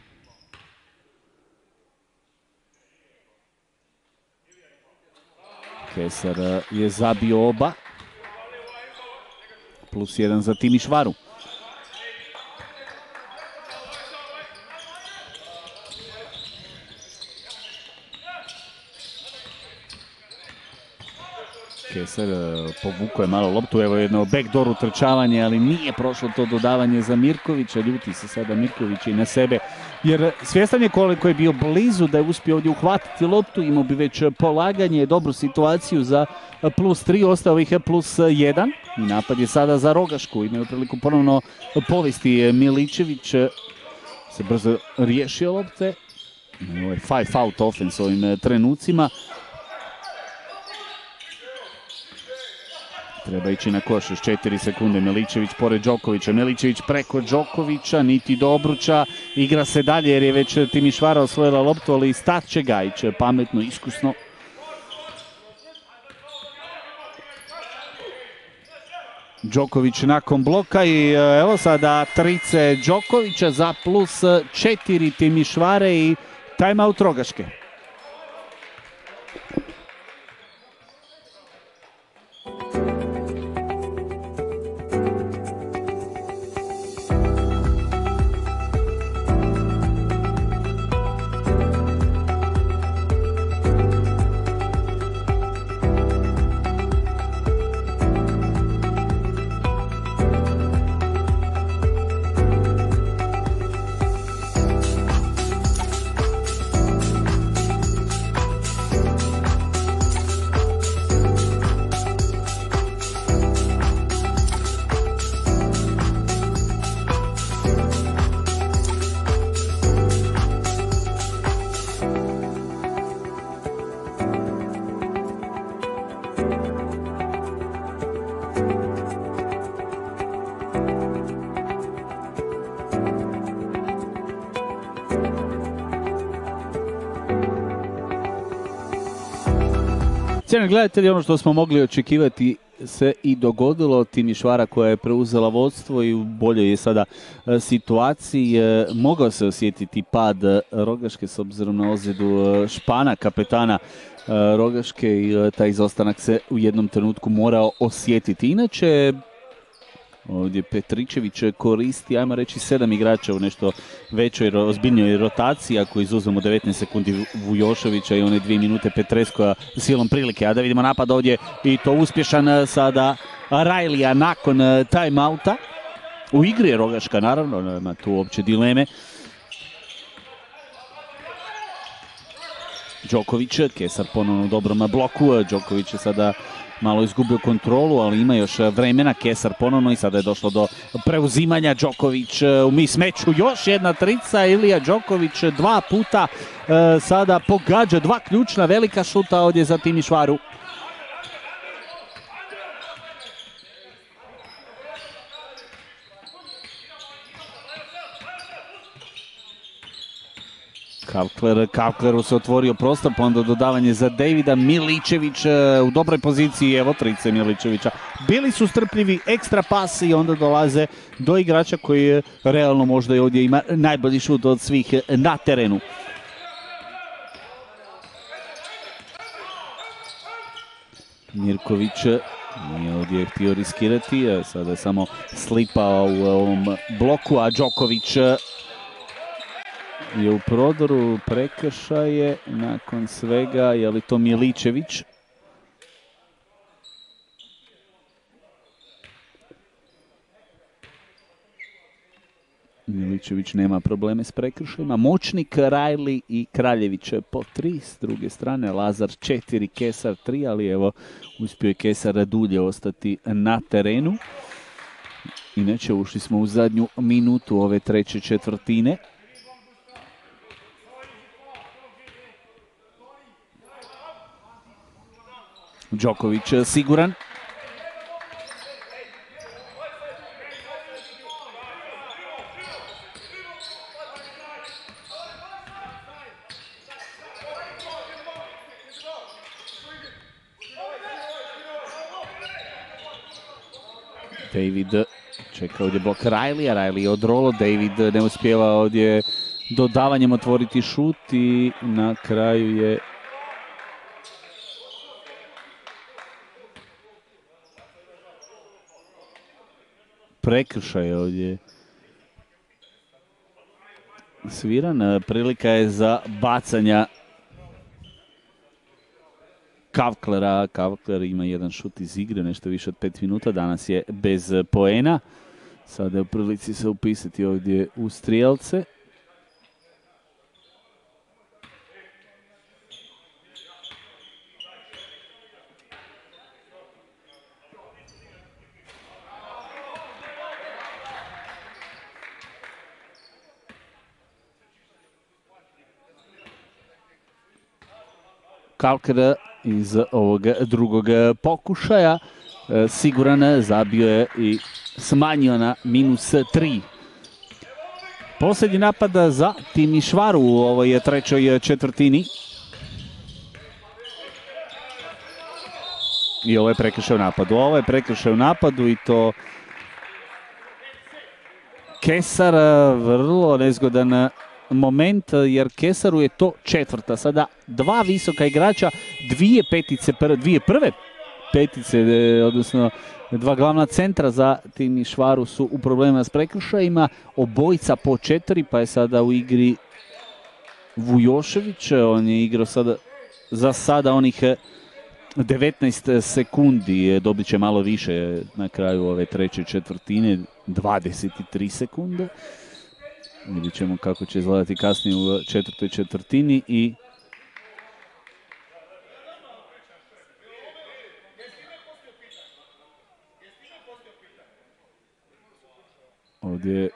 Kesar je zabio oba. Plus 1 za Timišvaru. Kesar povukao je malo loptu, evo jedno backdoor utrčavanje, ali nije prošlo to dodavanje za Mirkovića. Ljuti se sada Mirković i na sebe, jer svjestan je koliko je bio blizu da je uspio ovdje uhvatiti loptu, imao bi već polaganje, dobru situaciju za plus 3, ostao ih je plus 1. I napad je sada za Rogašku, imaju priliku ponovno povesti. Miličević se brzo riješio lopte. Ovo je 5 out offense ovim trenucima. Treba ići na koš, još 4 sekunde, Miličević pored Đokovića, Miličević preko Đokovića, niti do obruča, igra se dalje jer je već Timišvara osvojila loptu, ali stat će Gajić, pametno, iskusno. Đoković nakon bloka i evo sada trice Đokovića za plus 4 Timišvare i timeout Rogaške. Cijenjeni gledatelji, ono što smo mogli očekivati se i dogodilo. Timišvara koja je preuzela vodstvo i u boljoj je sada situaciji. Mogao se osjetiti pad Rogaške s obzirom na ozljedu Špana, kapetana Rogaške, i taj izostanak se u jednom trenutku morao osjetiti. Inače, ovdje Petričević koristi, ajmo reći, 7 igrača u nešto većoj, ozbiljnijoj rotaciji, ako izuzmemo 19 sekundi Vujoševića i one 2 minute Petreskoja silom prilike. A da vidimo napad ovdje, i to uspješan sada Rajlija nakon timeouta. U igri je Rogaška, naravno, nema tu uopće dileme. Đoković, Kesar ponovno u dobrom bloku, Đoković je sada malo izgubio kontrolu, ali ima još vremena. Kesar ponovno, i sada je došlo do preuzimanja. Đoković u mismeču, još jedna trica. Ilija Đoković 2 puta sada pogađa, 2 ključna velika šuta ovdje za Timišvaru. Kavkleru se otvorio prostor, pa onda dodavanje za Davida. Miličević u dobroj poziciji, evo trice Miličevića. Bili su strpljivi, ekstra pas, i onda dolaze do igrača koji realno možda i ovdje ima najbolji šut od svih na terenu. Mirković nije ovdje htio riskirati, sada je samo slipao u ovom bloku, a Đoković je u prodoru, prekršaje nakon svega. Je li to Miličević? Miličević nema probleme s prekršajima. Moćnik, Rajli i Kraljević po 3. S druge strane Lazar 4, Kesar 3, ali evo uspio je Kesar dulje ostati na terenu. Inače ušli smo u zadnju minutu ove treće četvrtine. Đoković siguran. David čeka ovdje blok Rajlija, Rajli je odrolo, David ne uspijeva ovdje dodavanjem otvoriti šut i na kraju je prekršaj ovdje sviran. Prilika je za bacanja Kavklera. Kavkler ima jedan šut iz igre, nešto više od 5 minuta. Danas je bez poena. Sada je u prilici se upisati ovdje u strijelce. Kalker iz ovog drugog pokušaja. siguran, zabio je i smanjio na -3. Posljednji napad za Timišvaru u ovoj trećoj četvrtini. I ovo je prekršaj u napadu. Ovo je prekršaj u napadu i to Kesar, vrlo nezgodan moment jer Kesaru je to četvrta. Sada dva visoka igrača, dvije prve petice, odnosno dva glavna centra za Timišvaru su u problemima s prekršajima. Obojica po 4, pa je sada u igri Vujošević. On je igrao sada, za sada onih 19 sekundi, dobit će malo više na kraju ove treće četvrtine, 23 sekunde. Vidjet ćemo kako će izgledati kasnije u četvrtoj četvrtini i ovdje je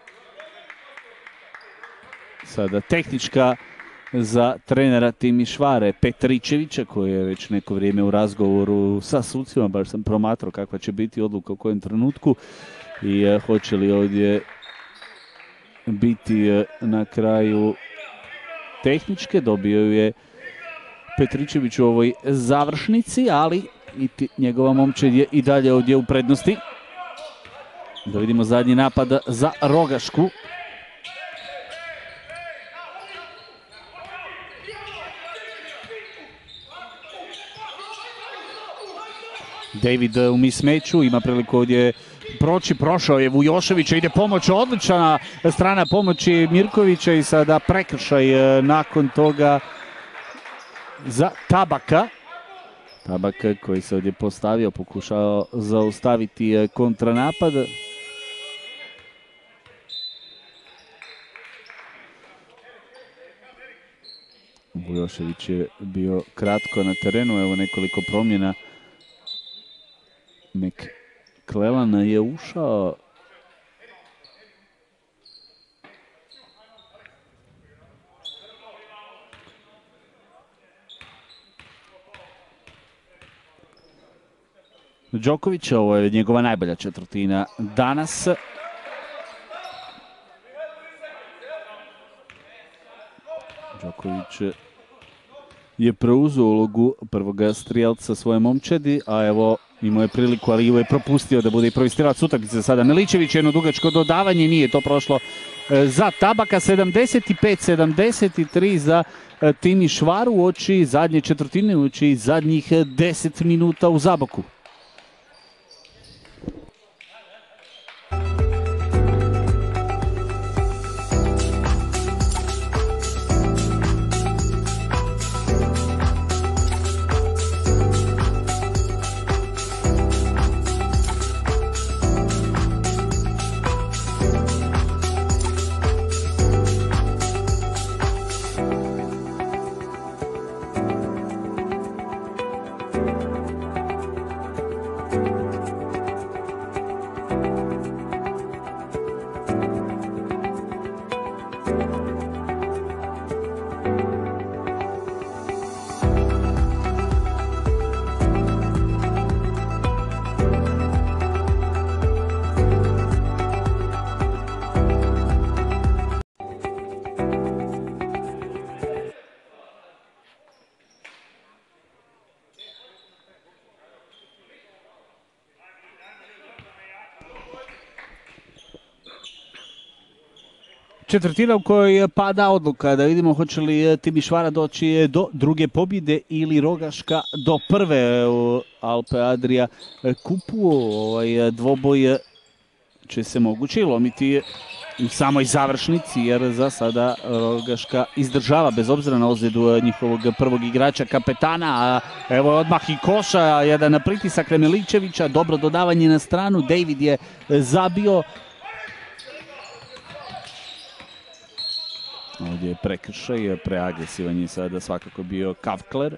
sada tehnička za trenera Timišvare Petričevića, koji je već neko vrijeme u razgovoru sa sucima, baš sam promatrao kakva će biti odluka u kojem trenutku i hoće li ovdje biti na kraju tehničke. Dobio je Petričević u ovoj završnici, ali njegova momčad je i dalje ovdje u prednosti. Da vidimo zadnji napad za Rogašku. David u mismeću, ima priliku ovdje proći, prošao je Vujoševića, ide pomoć, odlična strana pomoći Mirkovića i sada prekršaj nakon toga za Tabaka. Tabaka koji se ovdje postavio, pokušao zaustaviti kontranapad. Vujošević je bio kratko na terenu, evo nekoliko promjena. McClellan je ušao. Đoković, ovo je njegova najbolja četvrtina danas. Đoković je preuzeo ulogu prvog strijelca svoje momčadi, a evo imao je priliku, ali je propustio da bude i prvi strijelac utakmice. Sada Miličević, jedno dugačko dodavanje, nije to prošlo za Tabaka. 75-73 za Timišvaru uoči zadnje četvrtine, uoči zadnjih 10 minuta u Zaboku. Četvrtina u kojoj pada odluka, da vidimo hoće li Timišvara doći do druge pobjede ili Rogaška do prve u Alpe Adria kupu. Ovaj dvoboj će se moguće lomiti u samoj završnici, jer za sada Rogaška izdržava bez obzira na ozljedu njihovog prvog igrača, kapetana. A evo odmah i koša, jedan pritisak Miličevića, dobro dodavanje na stranu, David je zabio. Ovdje je prekršaj, preagresivan je sada svakako bio Kavkler.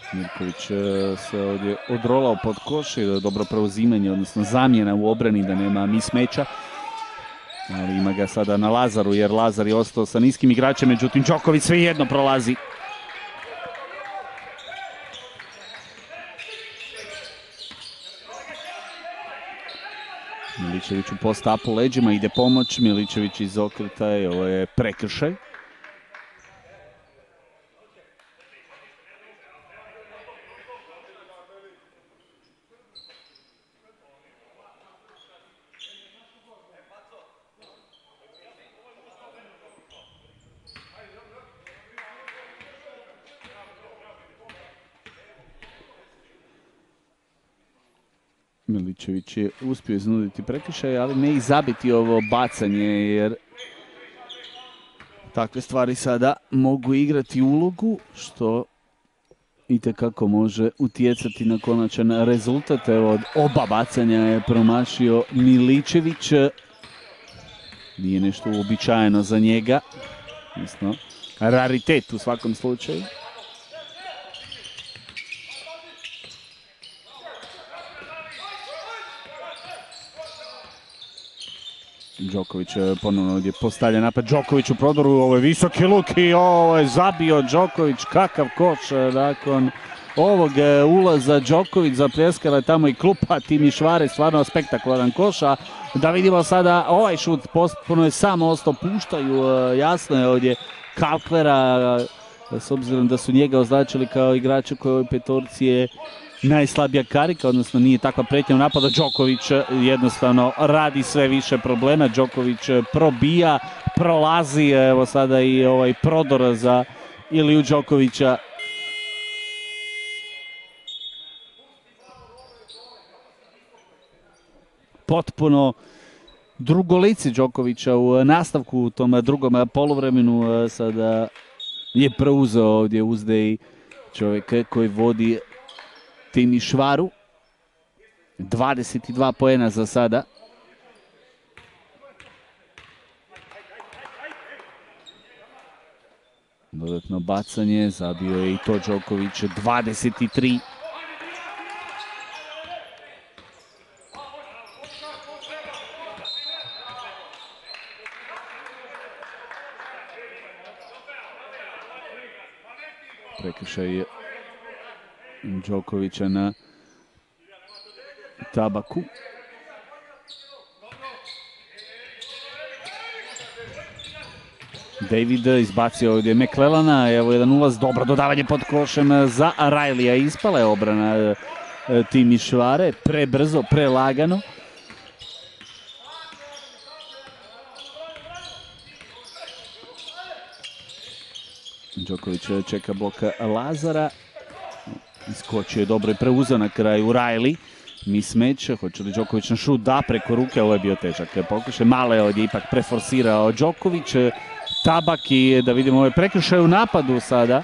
Mirković se ovdje odrolao pod koš i dobro preuzimanje, odnosno zamjena u obrani da nema mismeča. Ali ima ga sada na Lazaru jer Lazar je ostao sa niskim igračem, međutim Đoković svejedno prolazi. Miličević u post-upu leđima, ide pomoć, Miličević iz okreta i ovo je prekršaj. Miličević je uspio iznuditi prekršaj, ali ne i zabiti ovo bacanje, jer takve stvari sada mogu igrati ulogu, što itekako može utjecati na konačan rezultat. Evo, od oba bacanja je promašio Miličević. Nije nešto uobičajeno za njega, odnosno raritet u svakom slučaju. Đoković ponovno ovdje postavlja napad, Đoković u prodoru, ovo je visoki luk i ovo je zabio Đoković, kakav koš nakon ovog ulaza. Đoković zapljeskala je tamo i klupa Timišvare, stvarno spektakularan koš. A da vidimo sada ovaj šut, potpuno je samo ostao, puštaju, jasno je ovdje Kalklera, s obzirom da su njega označili kao igrača koji u ovoj petorci je najslabija karika, odnosno nije takva pretnja u napadu. Đoković jednostavno radi sve više problema, Đoković probija, prolazi, evo sada i ovaj prodor za Iliju Đokovića. Potpuno drugo lice Đokovića u nastavku u tom drugom poluvremenu. Sada je preuzeo ovdje uzde i čovjek koji vodi Timišvaru. 22 poena za sada. Dodatno bacanje, zabio je i to Đoković, 23. Prekršaj Đokovića na Tabaku. David izbacio ovdje McClellana, evo jedan ulaz, dobro dodavanje pod košem za Rajlija, ispala je obrana Timišvare, prebrzo, prelagano. Đoković čeka blok Lazara. Iskočio je dobro i preuzeo na kraju Rajli. Mismeć, hoće li Đoković na šut? Da, preko ruke, ovo je bio težak pokušaj. Malo je ovdje ipak preforsirao Đoković. Tabak i da vidimo ovaj prekršaj u napadu sada.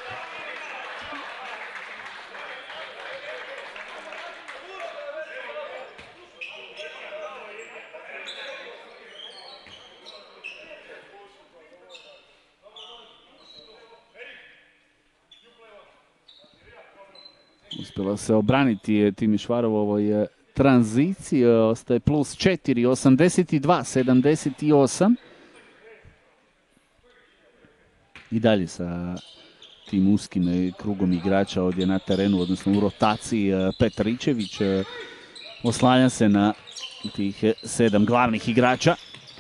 Uspjela se obraniti Timišvarov u ovoj tranziciji, ostaje plus 4, 82-78. I dalje sa tim uskim krugom igrača ovdje na terenu, odnosno u rotaciji. Petričević oslanja se na tih 7 glavnih igrača.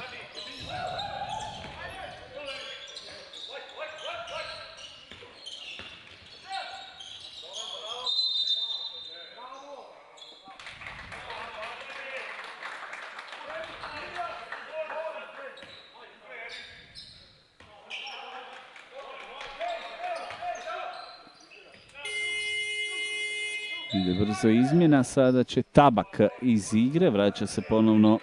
Ide brzo izmjena, sada će Tabak iz igre, vraća se ponovno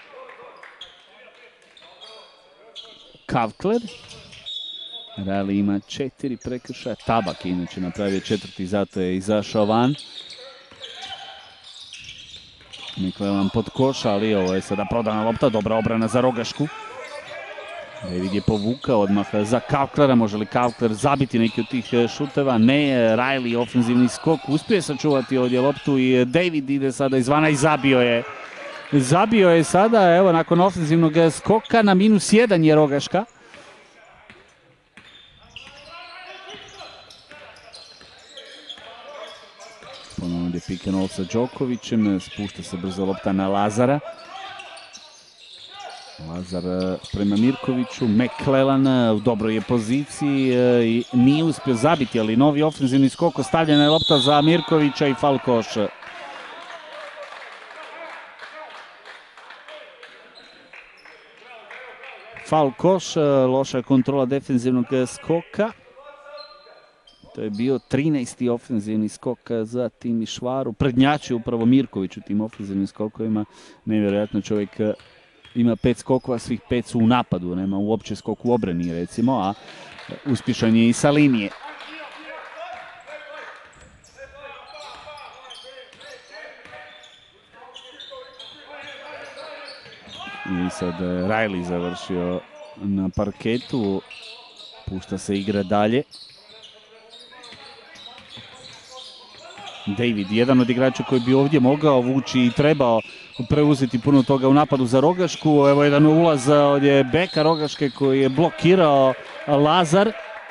Kavkler. Rali ima 4 prekršaja, Tabak inače napravio 4, zato je izašao van. McClellan pod koš, ali ovo je sada prodana lopta, dobra obrana za Rogašku. David je povukao odmah za Kavklera, može li Kavkler zabiti neki od tih šuteva? Ne, Riley ofenzivni skok, uspije sačuvati ovdje loptu i David ide sada izvana i zabio je. Zabio je sada, evo, nakon ofenzivnog skoka na -1 je Rogaška. Ponovno je pick and roll sa Đokovićem, spušta se brzo lopta na Lazara. Lazar prema Mirkoviću, McClellan u dobroj je poziciji i nije uspio zabiti, ali novi ofenzivni skok, ostavljena je lopta za Mirkovića i faul koš. Faul koš, loša kontrola defenzivnog skoka. To je bio 13. ofenzivni skok za Timišvaru. Prednjači upravo Mirković u tim ofenzivnim skokovima. Nevjerojatno, čovjek ima 5 skokova, svih 5 su u napadu, nema uopće skok u obrani recimo, a uspješan je i sa linije. I sad Riley završio na parketu, pušta se igra dalje. David, jedan od igrača koji bi ovdje mogao vući i trebao preuzeti puno toga u napadu za Rogašku. Evo jedan ulaz ovdje beka Rogaške koji je blokirao Lazar.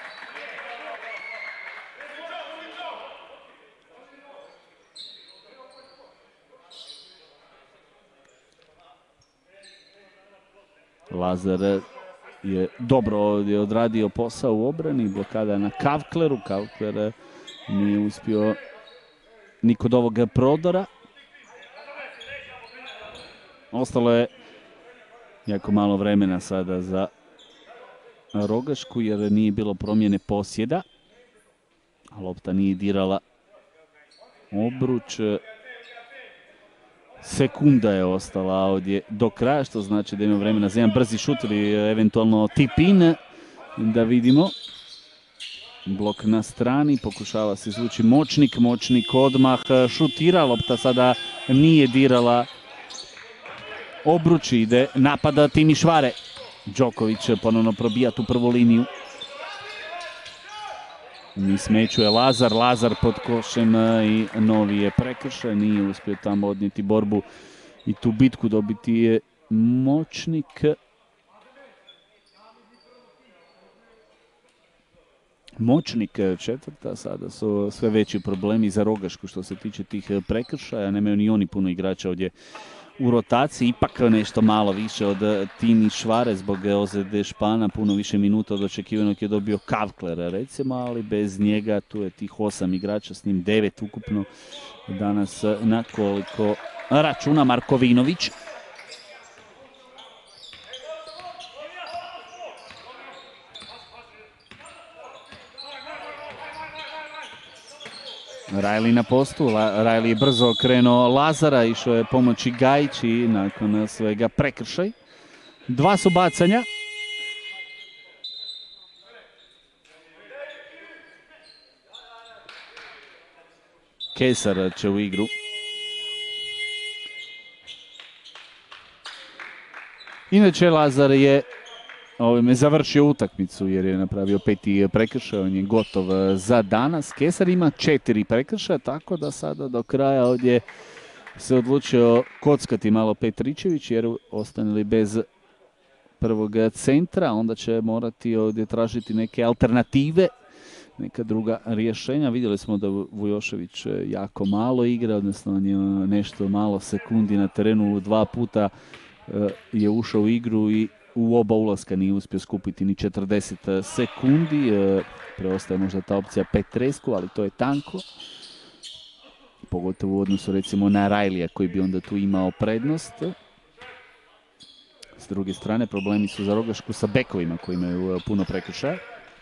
Lazar je dobro ovdje odradio posao u obrani, blokada na Kavkleru. Kavkler nije uspio ni kod ovog prodora. Ostalo je jako malo vremena sada za Rogašku jer nije bilo promjene posjeda. Lopta nije dirala obruč. Sekunda je ostala ovdje do kraja, što znači da ima vremena za jedan brzi šut ili eventualno tip-in. Da vidimo. Blok na strani, pokušava se izvući Moćnik. Moćnik odmah šutira, lopta sada nije dirala obruč, ide napada Timišvare. Đoković ponovno probija tu prvu liniju. Mi smećuje Lazar, Lazar pod košem i novi je prekršaj, nije uspio tamo odnijeti borbu i tu bitku dobiti je Moćnik. Moćnik četvrta, sada su sve veći problemi za Rogašku što se tiče tih prekršaja, nemaju ni oni puno igrača ovdje u rotaciji, ipak nešto malo više od Timišvare zbog ozljede Špana, puno više minuta od očekivanog je dobio Kavkler recimo, ali bez njega tu je tih 8 igrača, s njim 9 ukupno danas na koliko računa Markovinović. Riley na postu, Riley je brzo okrenuo Lazara, išao je pomoći Gajić i nakon svega prekršaj. 2 su bacanja. Kesar će u igru. Inače Lazar je ovime završio utakmicu jer je napravio 5. prekršaj, on je gotov za danas. Kesar ima 4 prekršaja, tako da sada do kraja ovdje se odlučio kockati malo Petričević jer ostane li bez prvog centra, onda će morati ovdje tražiti neke alternative, neka druga rješenja. Vidjeli smo da Vujošević jako malo igra, odnosno on je nešto malo sekundi na terenu, 2 puta je ušao u igru i u oba ulaska nije uspio skupiti ni 40 sekundi. Preostaje možda ta opcija Petrescu, ali to je tanko. Pogotovo u odnosu recimo na Riley koji bi onda tu imao prednost. S druge strane problemi su za Rogašku sa bekovima koji imaju puno prekršaja.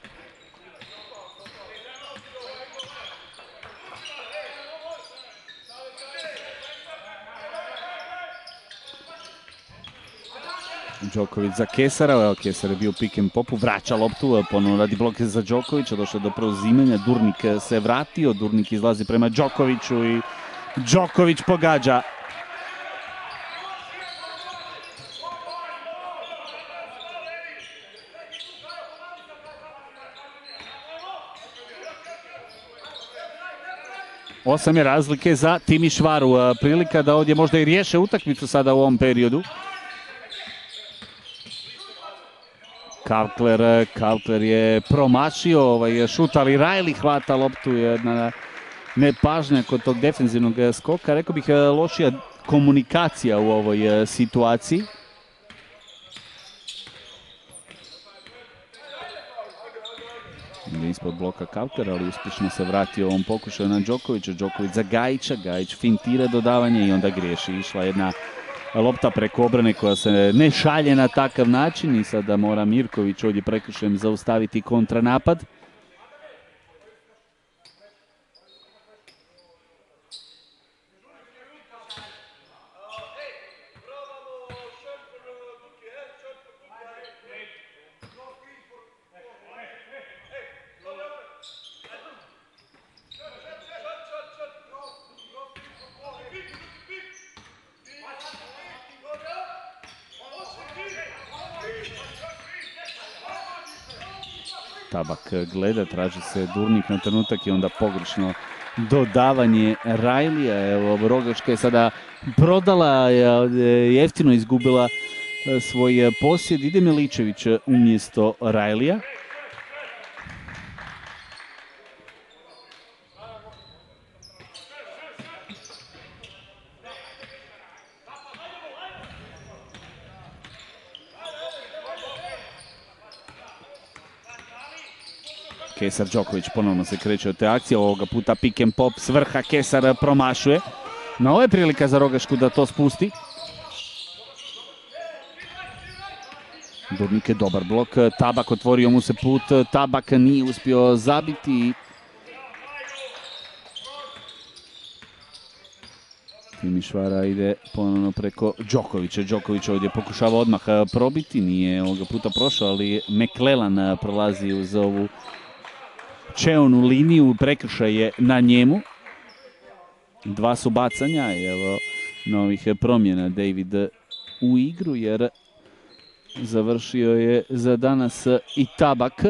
Đoković za Kesara, evo Kesar je bio u pick and popu, vraća loptu, ponovno radi bloke za Đokovića, došao do preuzimanja, Durnik se vratio, Durnik izlazi prema Đokoviću i Đoković pogađa. 8 je razlike za Timišvaru. Prilika da ovdje možda i riješe utakmicu sada u ovom periodu. Kalkler je promašio ovaj šut, ali Riley hvata loptu. Jedna nepažnja kod tog defenzivnog skoka. Rekao bih lošija komunikacija u ovoj situaciji. Ispod bloka Kalkler, ali uspješno se vratio ovom pokušaju na Đokovića. Đoković za Gajića, Gajić fintira dodavanje i onda griješi. Išla jedna lopta preko obrane koja se ne šalje na takav način i sada mora Mirković ovdje prekršajem zaustaviti kontranapad. Tabak gleda, traži se Durnik na trenutak i onda pogrešno dodavanje Riley. Evo, Rogaška je sada prodala, jeftino izgubila svoj posjed. Ide Miličević umjesto Riley-a. Kesar Đoković ponovno se kreće od te akcije, ovoga puta pick and pop s vrha, Kesar promašuje. No, ovo je prilika za Rogašku da to spusti. Durnik je dobar blok, Tabak otvorio mu se put, Tabak nije uspio zabiti. Timišvara ide ponovno preko Đokovića. Đoković ovdje pokušava odmah probiti, nije ovoga puta prošao, ali McClellan prolazi uz ovu čeonu liniju, prekršaj je na njemu. 2 su bacanja i evo novih promjena David u igru jer završio je za danas i Tabak.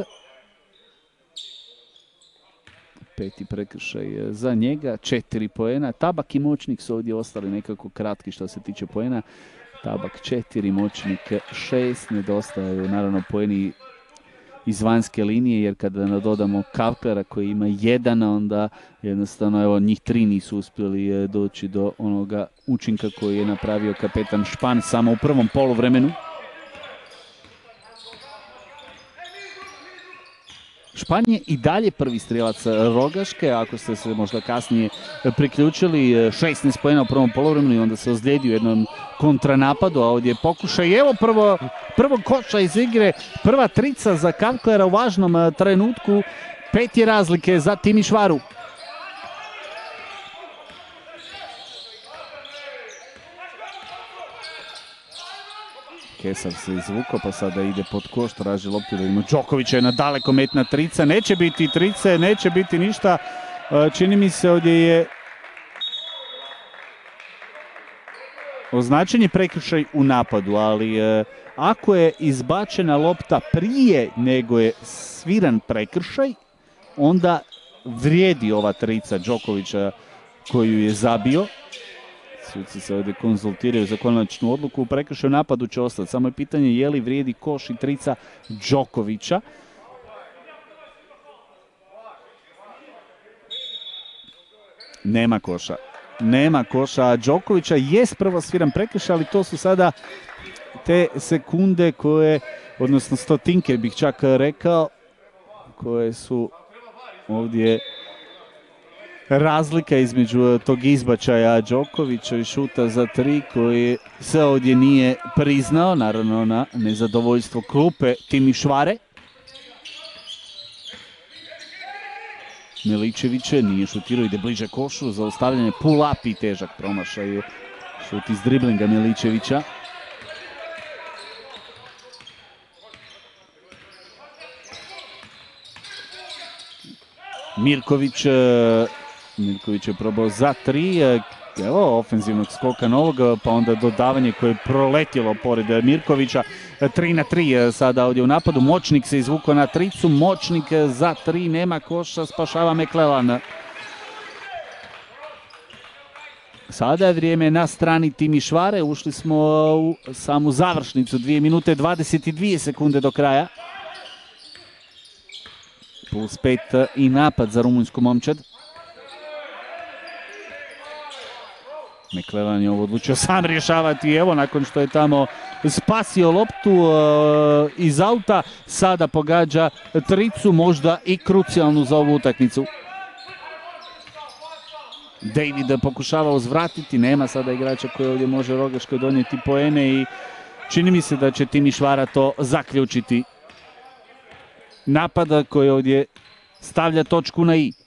5. prekršaj za njega, 4 poena. Tabak i Moćnik su ovdje ostali nekako kratki što se tiče poena. Tabak 4, Moćnik 6, nedostaju naravno poeni iz vanjske linije, jer kada nadodamo Kalklera koji ima 1, onda jednostavno evo njih 3 nisu uspjeli doći do onoga učinka koji je napravio kapetan Špan samo u prvom poluvremenu. Špan je i dalje prvi strijelac Rogaške, ako ste se možda kasnije priključili, 16 poena u prvom poluvremenu i onda se ozlijedio u jednom kontranapadu, a ovdje je pokušaj. I evo prvo koša iz igre, prva trica za Kalklera u važnom trenutku, 5 je razlike za Timišvaru. Kesar se izvukao pa sada ide pod koš, traži loptu da ima Đokovića je na dalekometna trica, neće biti trice, neće biti ništa, čini mi se ovdje je označen je prekršaj u napadu, ali ako je izbačena lopta prije nego je sviran prekršaj, onda vrijedi ova trica Đokovića koju je zabio. Suci se ovdje konzultiraju za konačnu odluku. U prekršaju napadu će ostati. Samo je pitanje je li vrijedi koš i trica Đokovića. Nema koša. Nema koša Đokovića. Jest prvo sviran prekršaj, ali to su sada te sekunde koje, odnosno stotinke bih čak rekao, koje su ovdje razlika između tog izbačaja Đokovića i šuta za 3 koji se ovdje nije priznao, naravno na nezadovoljstvo klupe Timišvare. Miličević nije šutirao, ide bliže košu, zaustavljanje pull-up i težak promašaj, šut iz driblinga Miličevića. Mirković je probao za 3, evo ofenzivnog skoka novog, pa onda dodavanje koje je proletjelo pored Mirkovića, 3-3 sada ovdje u napadu, Moćnik se izvukao na tricu, Moćnik za 3, nema koša, spašava McClellan. Sada je vrijeme na strani Timišvare, ušli smo u samu završnicu, 2 minute 22 sekunde do kraja. Plus 5 i napad za rumunjsku momčad. McClellan je ovo odlučio sam rješavati, evo nakon što je tamo spasio loptu iz auta, sada pogađa tricu, možda i krucijalnu za ovu utakmicu. David pokušava uzvratiti, nema sada igrača koji ovdje može Rogaškoj donijeti poene i čini mi se da će Timišvara to zaključiti. Napada koji ovdje stavlja točku na i.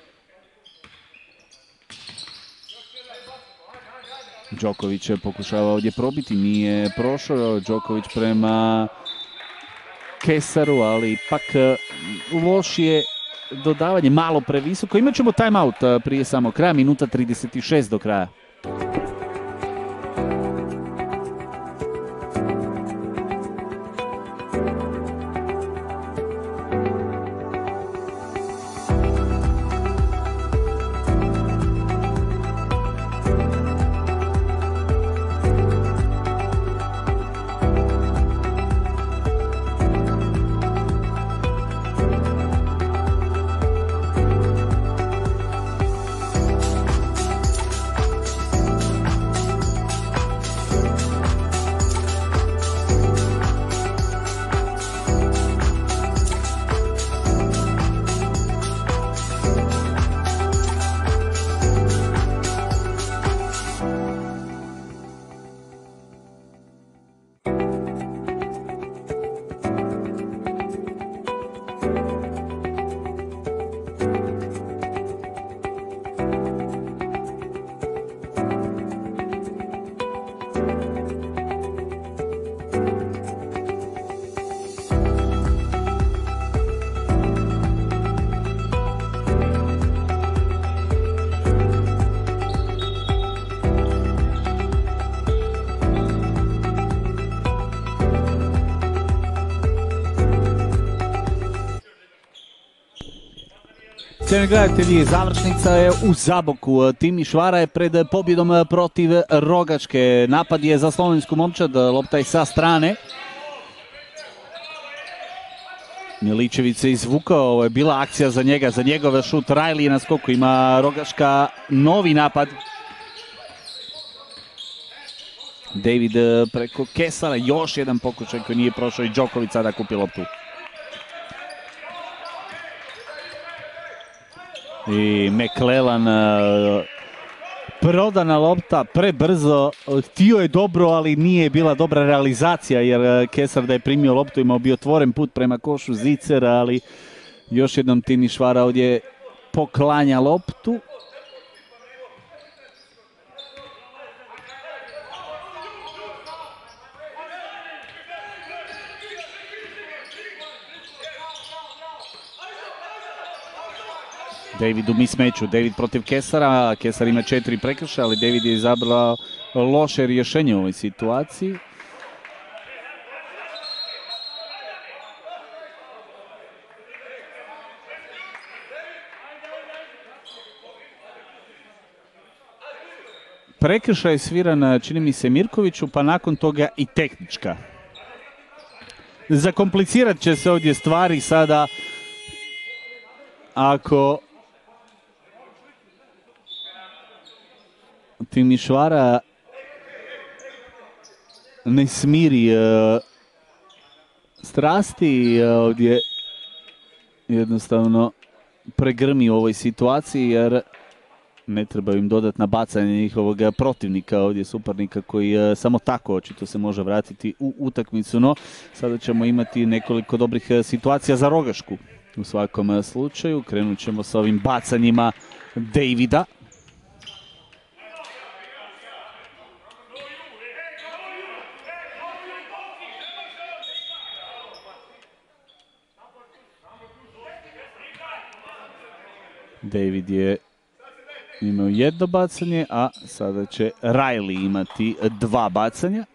Đoković pokušava ovdje probiti, nije prošao. Đoković prema Kesaru, ali ipak lošije dodavanje, malo previsoko. Imat ćemo timeout prije samog kraja, minuta 36 do kraja. Cijeni gledatelji, završnica je u Zaboku. Timišvara je pred pobjedom protiv Rogačke. Napad je za slovensku momčad, lopta je sa strane. Miličević se izvukao, ovo je bila akcija za njega, za njegov šut. Riley je na skoku, ima Rogaška novi napad. David preko Kesara, još jedan pokušaj koji nije prošao i Đoković sada kupi loptu. I McClellan, prodana lopta, prebrzo, htio je dobro, ali nije bila dobra realizacija, jer Kesar da je primio loptu imao bi otvoren put prema košu Zicera, ali još jednom Timišvara ovdje poklanja loptu. David u mismeču, David protiv Kesara, Kesar ima 4 prekršaja, ali David je izabrao loše rješenje u ovoj situaciji. Prekršaj je sviran, čini mi se, Mirkoviću, pa nakon toga i tehnička. Zakomplicirat će se ovdje stvari sada ako Timišvara ne smiri strasti, ovdje jednostavno pregrmi u ovoj situaciji, jer ne treba im dodatna bacanja njihovog protivnika, ovdje suparnika koji samo tako očito se može vratiti u utakmicu, no sada ćemo imati nekoliko dobrih situacija za Rogašku. U svakom slučaju krenut ćemo sa ovim bacanjima Davida. David je imao jedno bacanje, a sada će Riley imati 2 bacanja.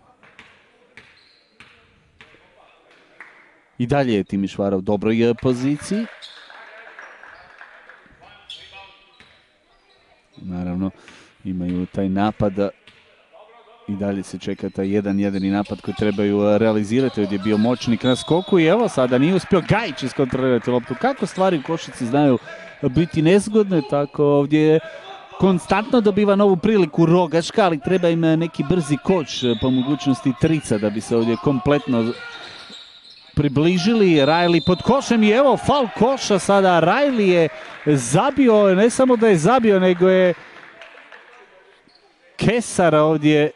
I dalje je Timišvara u dobroj poziciji. Naravno, imaju taj napad. I dalje se čeka taj jedini napad koji trebaju realizirati. Ovdje je bio moćnik na skoku i evo sada nije uspio Gajić iskontrolirati loptu. Kako stvari u košarci znaju biti nezgodne, tako ovdje konstantno dobiva novu priliku Rogaška, ali treba im neki brzi koč, po mogućnosti trica, da bi se ovdje kompletno približili. Riley pod košem i evo faul koša sada. Riley je zabio, ne samo da je zabio, nego je Kesar ovdje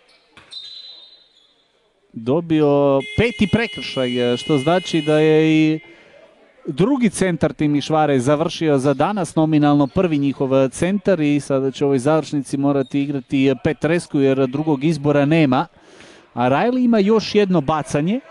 dobio 5. prekršaj, što znači da je i drugi centar Timišvare završio za danas, nominalno prvi njihov centar, i sada će u ovoj završnici morati igrati Petrescu jer drugog izbora nema. A Riley ima još jedno bacanje.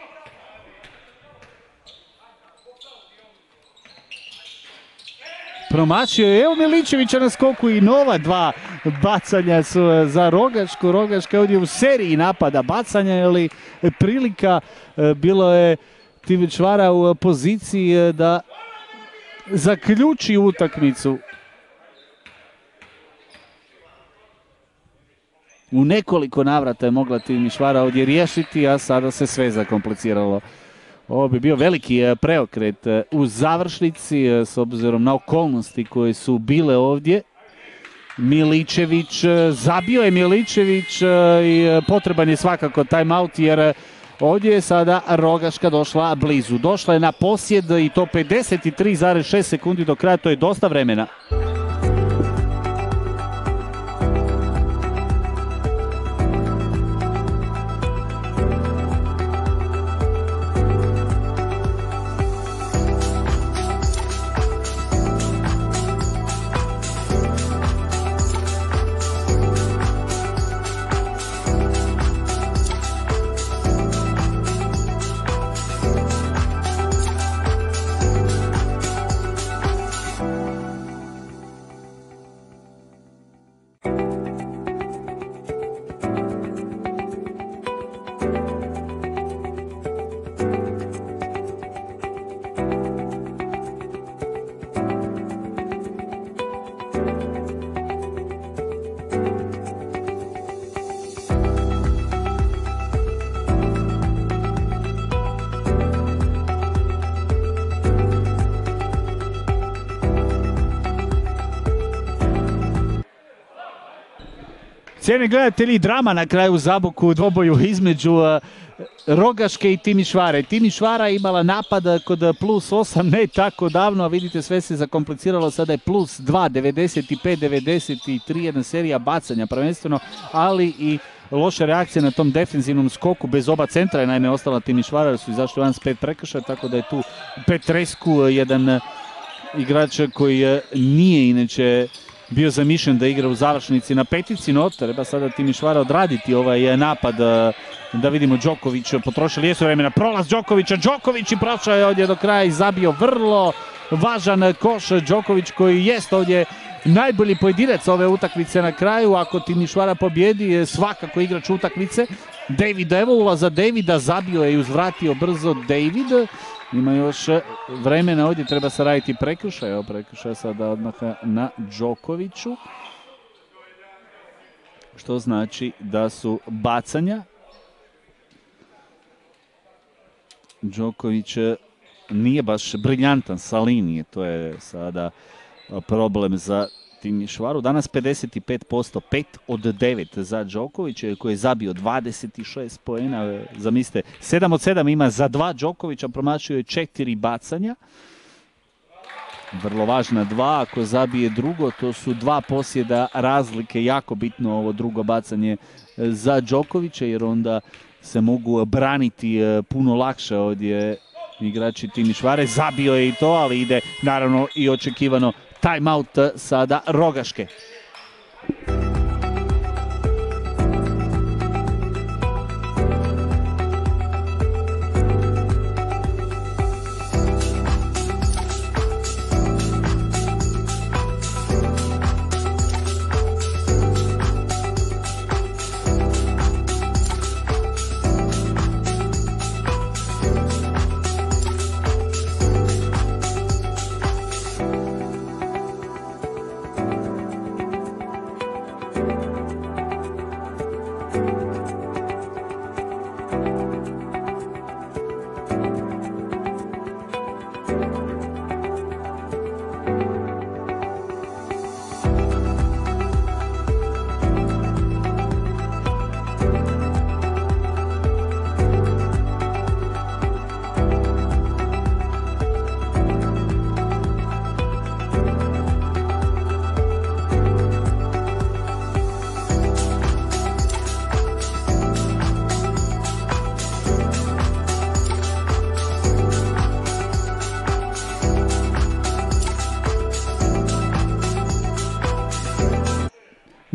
Promašio je, evo Miličevića na skoku i nova 2 bacanja su za Rogašku. Rogaška je ovdje u seriji napada bacanja, ili prilika bilo je Timišvara u poziciji da zaključi utakmicu. U nekoliko navrata je mogla Timišvara ovdje riješiti, a sada se sve zakompliciralo. Ovo bi bio veliki preokret u završnici s obzirom na okolnosti koje su bile ovdje. Miličević, zabio je Miličević i potreban je svakako timeout jer ovdje je sada Rogaška došla blizu. Došla je na posjed i to 53,6 sekundi do kraja, to je dosta vremena. Cijeni gledatelji, drama na kraju Zaboku u dvoboju između Rogaške i Timišvare. Timišvara je imala napad kod +8 ne tako davno, a vidite sve se zakompliciralo, sada je +2, 95-93, jedna serija bacanja prvenstveno, ali i loše reakcije na tom defensivnom skoku. Bez oba centra je naime ostala Timišvara, jer su izašli van s 5 prekršaja, tako da je tu Petrescu jedan igrač koji nije inače bio zamišljen da igra u završnici na petici, no treba sada Timišvara odraditi ovaj napad. Da vidimo, Đoković potrošili jesu vremena, prolaz Đokovića, Đoković i prošao je ovdje do kraja i zabio vrlo važan koš. Đoković koji jest ovdje najbolji pojedinac ove utakmice na kraju. Ako Timišvara pobjedi, je svakako igrač utakmice. David, evo ulaza Davida, zabio je i uzvratio brzo David. Ima još vremena, ovdje treba se raditi prekršaj. Evo prekršaj sada odmah na Đokoviću. Što znači da su bacanja. Đoković nije baš briljantan sa linije, to je sada problem za Timišvaru. Danas 55%, 5 od 9 za Đokovića koji je zabio 26 poena. Zamislite, 7 od 7 ima za 2 Đokovića, promašio je 4 bacanja. Vrlo važna 2, ako zabije drugo, to su 2 posjeda razlike, jako bitno ovo drugo bacanje za Đokovića, jer onda se mogu braniti puno lakše ovdje igrači Timišvare. Zabio je i to, ali ide naravno i očekivano timeout sada Rogaške.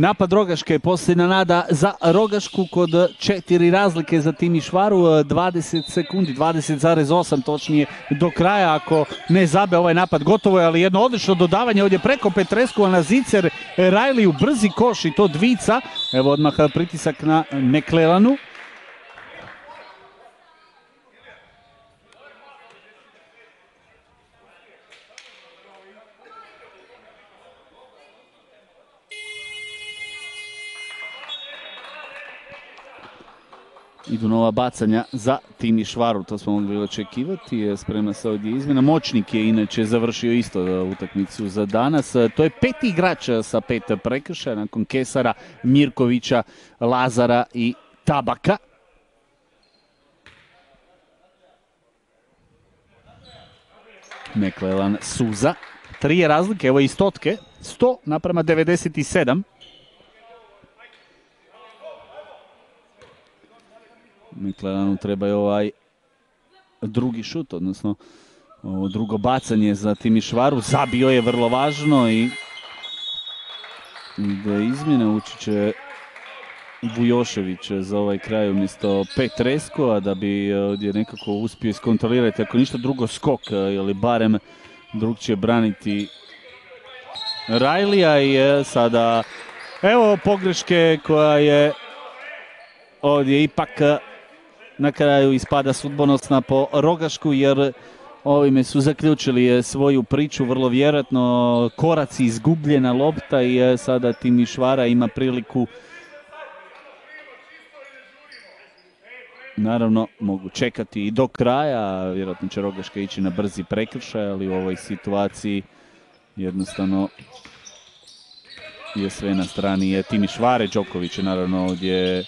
napad Rogaške, posljedna nada za Rogašku kod 4 razlike za Timišvaru, 20 sekundi, 20,8 točnije do kraja, ako ne zabe ovaj napad gotovo je, ali jedno odlično dodavanje ovdje preko Petrescu na Zicer Rajliju, brzi koš i to dvica, evo odmah pritisak na McClellanu. Idu nova bacanja za Timišvaru, to smo mogli očekivati, sprema se ovdje izmjena. Moćnik je inače završio isto utakmicu za danas. To je 5. igrač sa 5 prekršaja nakon Kesara, Mirkovića, Lazara i Tabaka. McClellan, Suza. 3 je razlike, evo i stotke. 100:97. McClellanu treba je ovaj drugi šut, odnosno drugo bacanje za Timišvaru. Zabio je, vrlo važno, i ide izmjene. Ući će Vujošević za ovaj kraj umjesto Petreskova, da bi ovdje nekako uspio iskontrolirati, ako ništa drugo, skok ili barem drugčije braniti Rajlija. I sada evo pogreške koja je ovdje ipak na kraju ispada sudbonosna po Rogašku, jer ovime su zaključili svoju priču, vrlo vjerojatno koraci, izgubljena lopta, i sada Timišvara ima priliku, naravno mogu čekati i do kraja, vjerojatno će Rogaška ići na brzi prekršaj, ali u ovoj situaciji jednostavno je sve na strani Timišvare. Đoković je naravno ovdje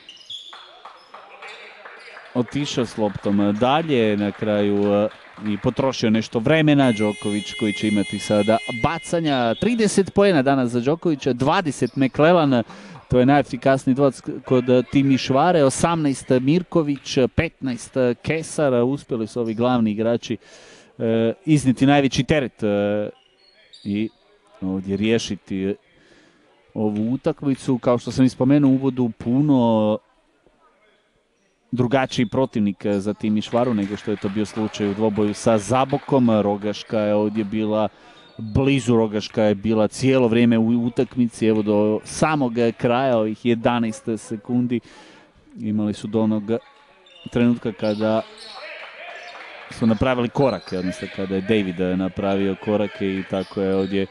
otišao s loptom dalje, na kraju i potrošio nešto vremena. Đoković koji će imati sada bacanja. 30 poena danas za Đokovića, 20 McClellan, to je najefikasniji dvojac kod Timišvare, 18 Mirković, 15 Kesar. Uspjeli su ovi glavni igrači iznijeti najveći teret i ovdje riješiti ovu utakmicu. Kao što sam ispomenuo u uvodu, puno drugačiji protivnik za Timišvaru nego što je to bio slučaj u dvoboju sa Zabokom. Rogaška je ovdje bila blizu, Rogaška je bila cijelo vrijeme u utakmici, evo do samog kraja, ovih 11 sekundi imali su do onog trenutka kada su napravili korake, odnosno kada je David napravio korake, i tako je ovdje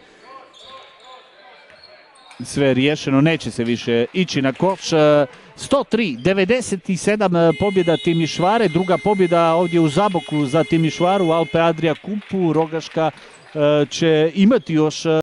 sve riješeno. Neće se više ići na koš. 103-97 pobjeda Timišvare, druga pobjeda ovdje u Zaboku za Timišvaru, Alpe Adria kupu. Rogaška će imati još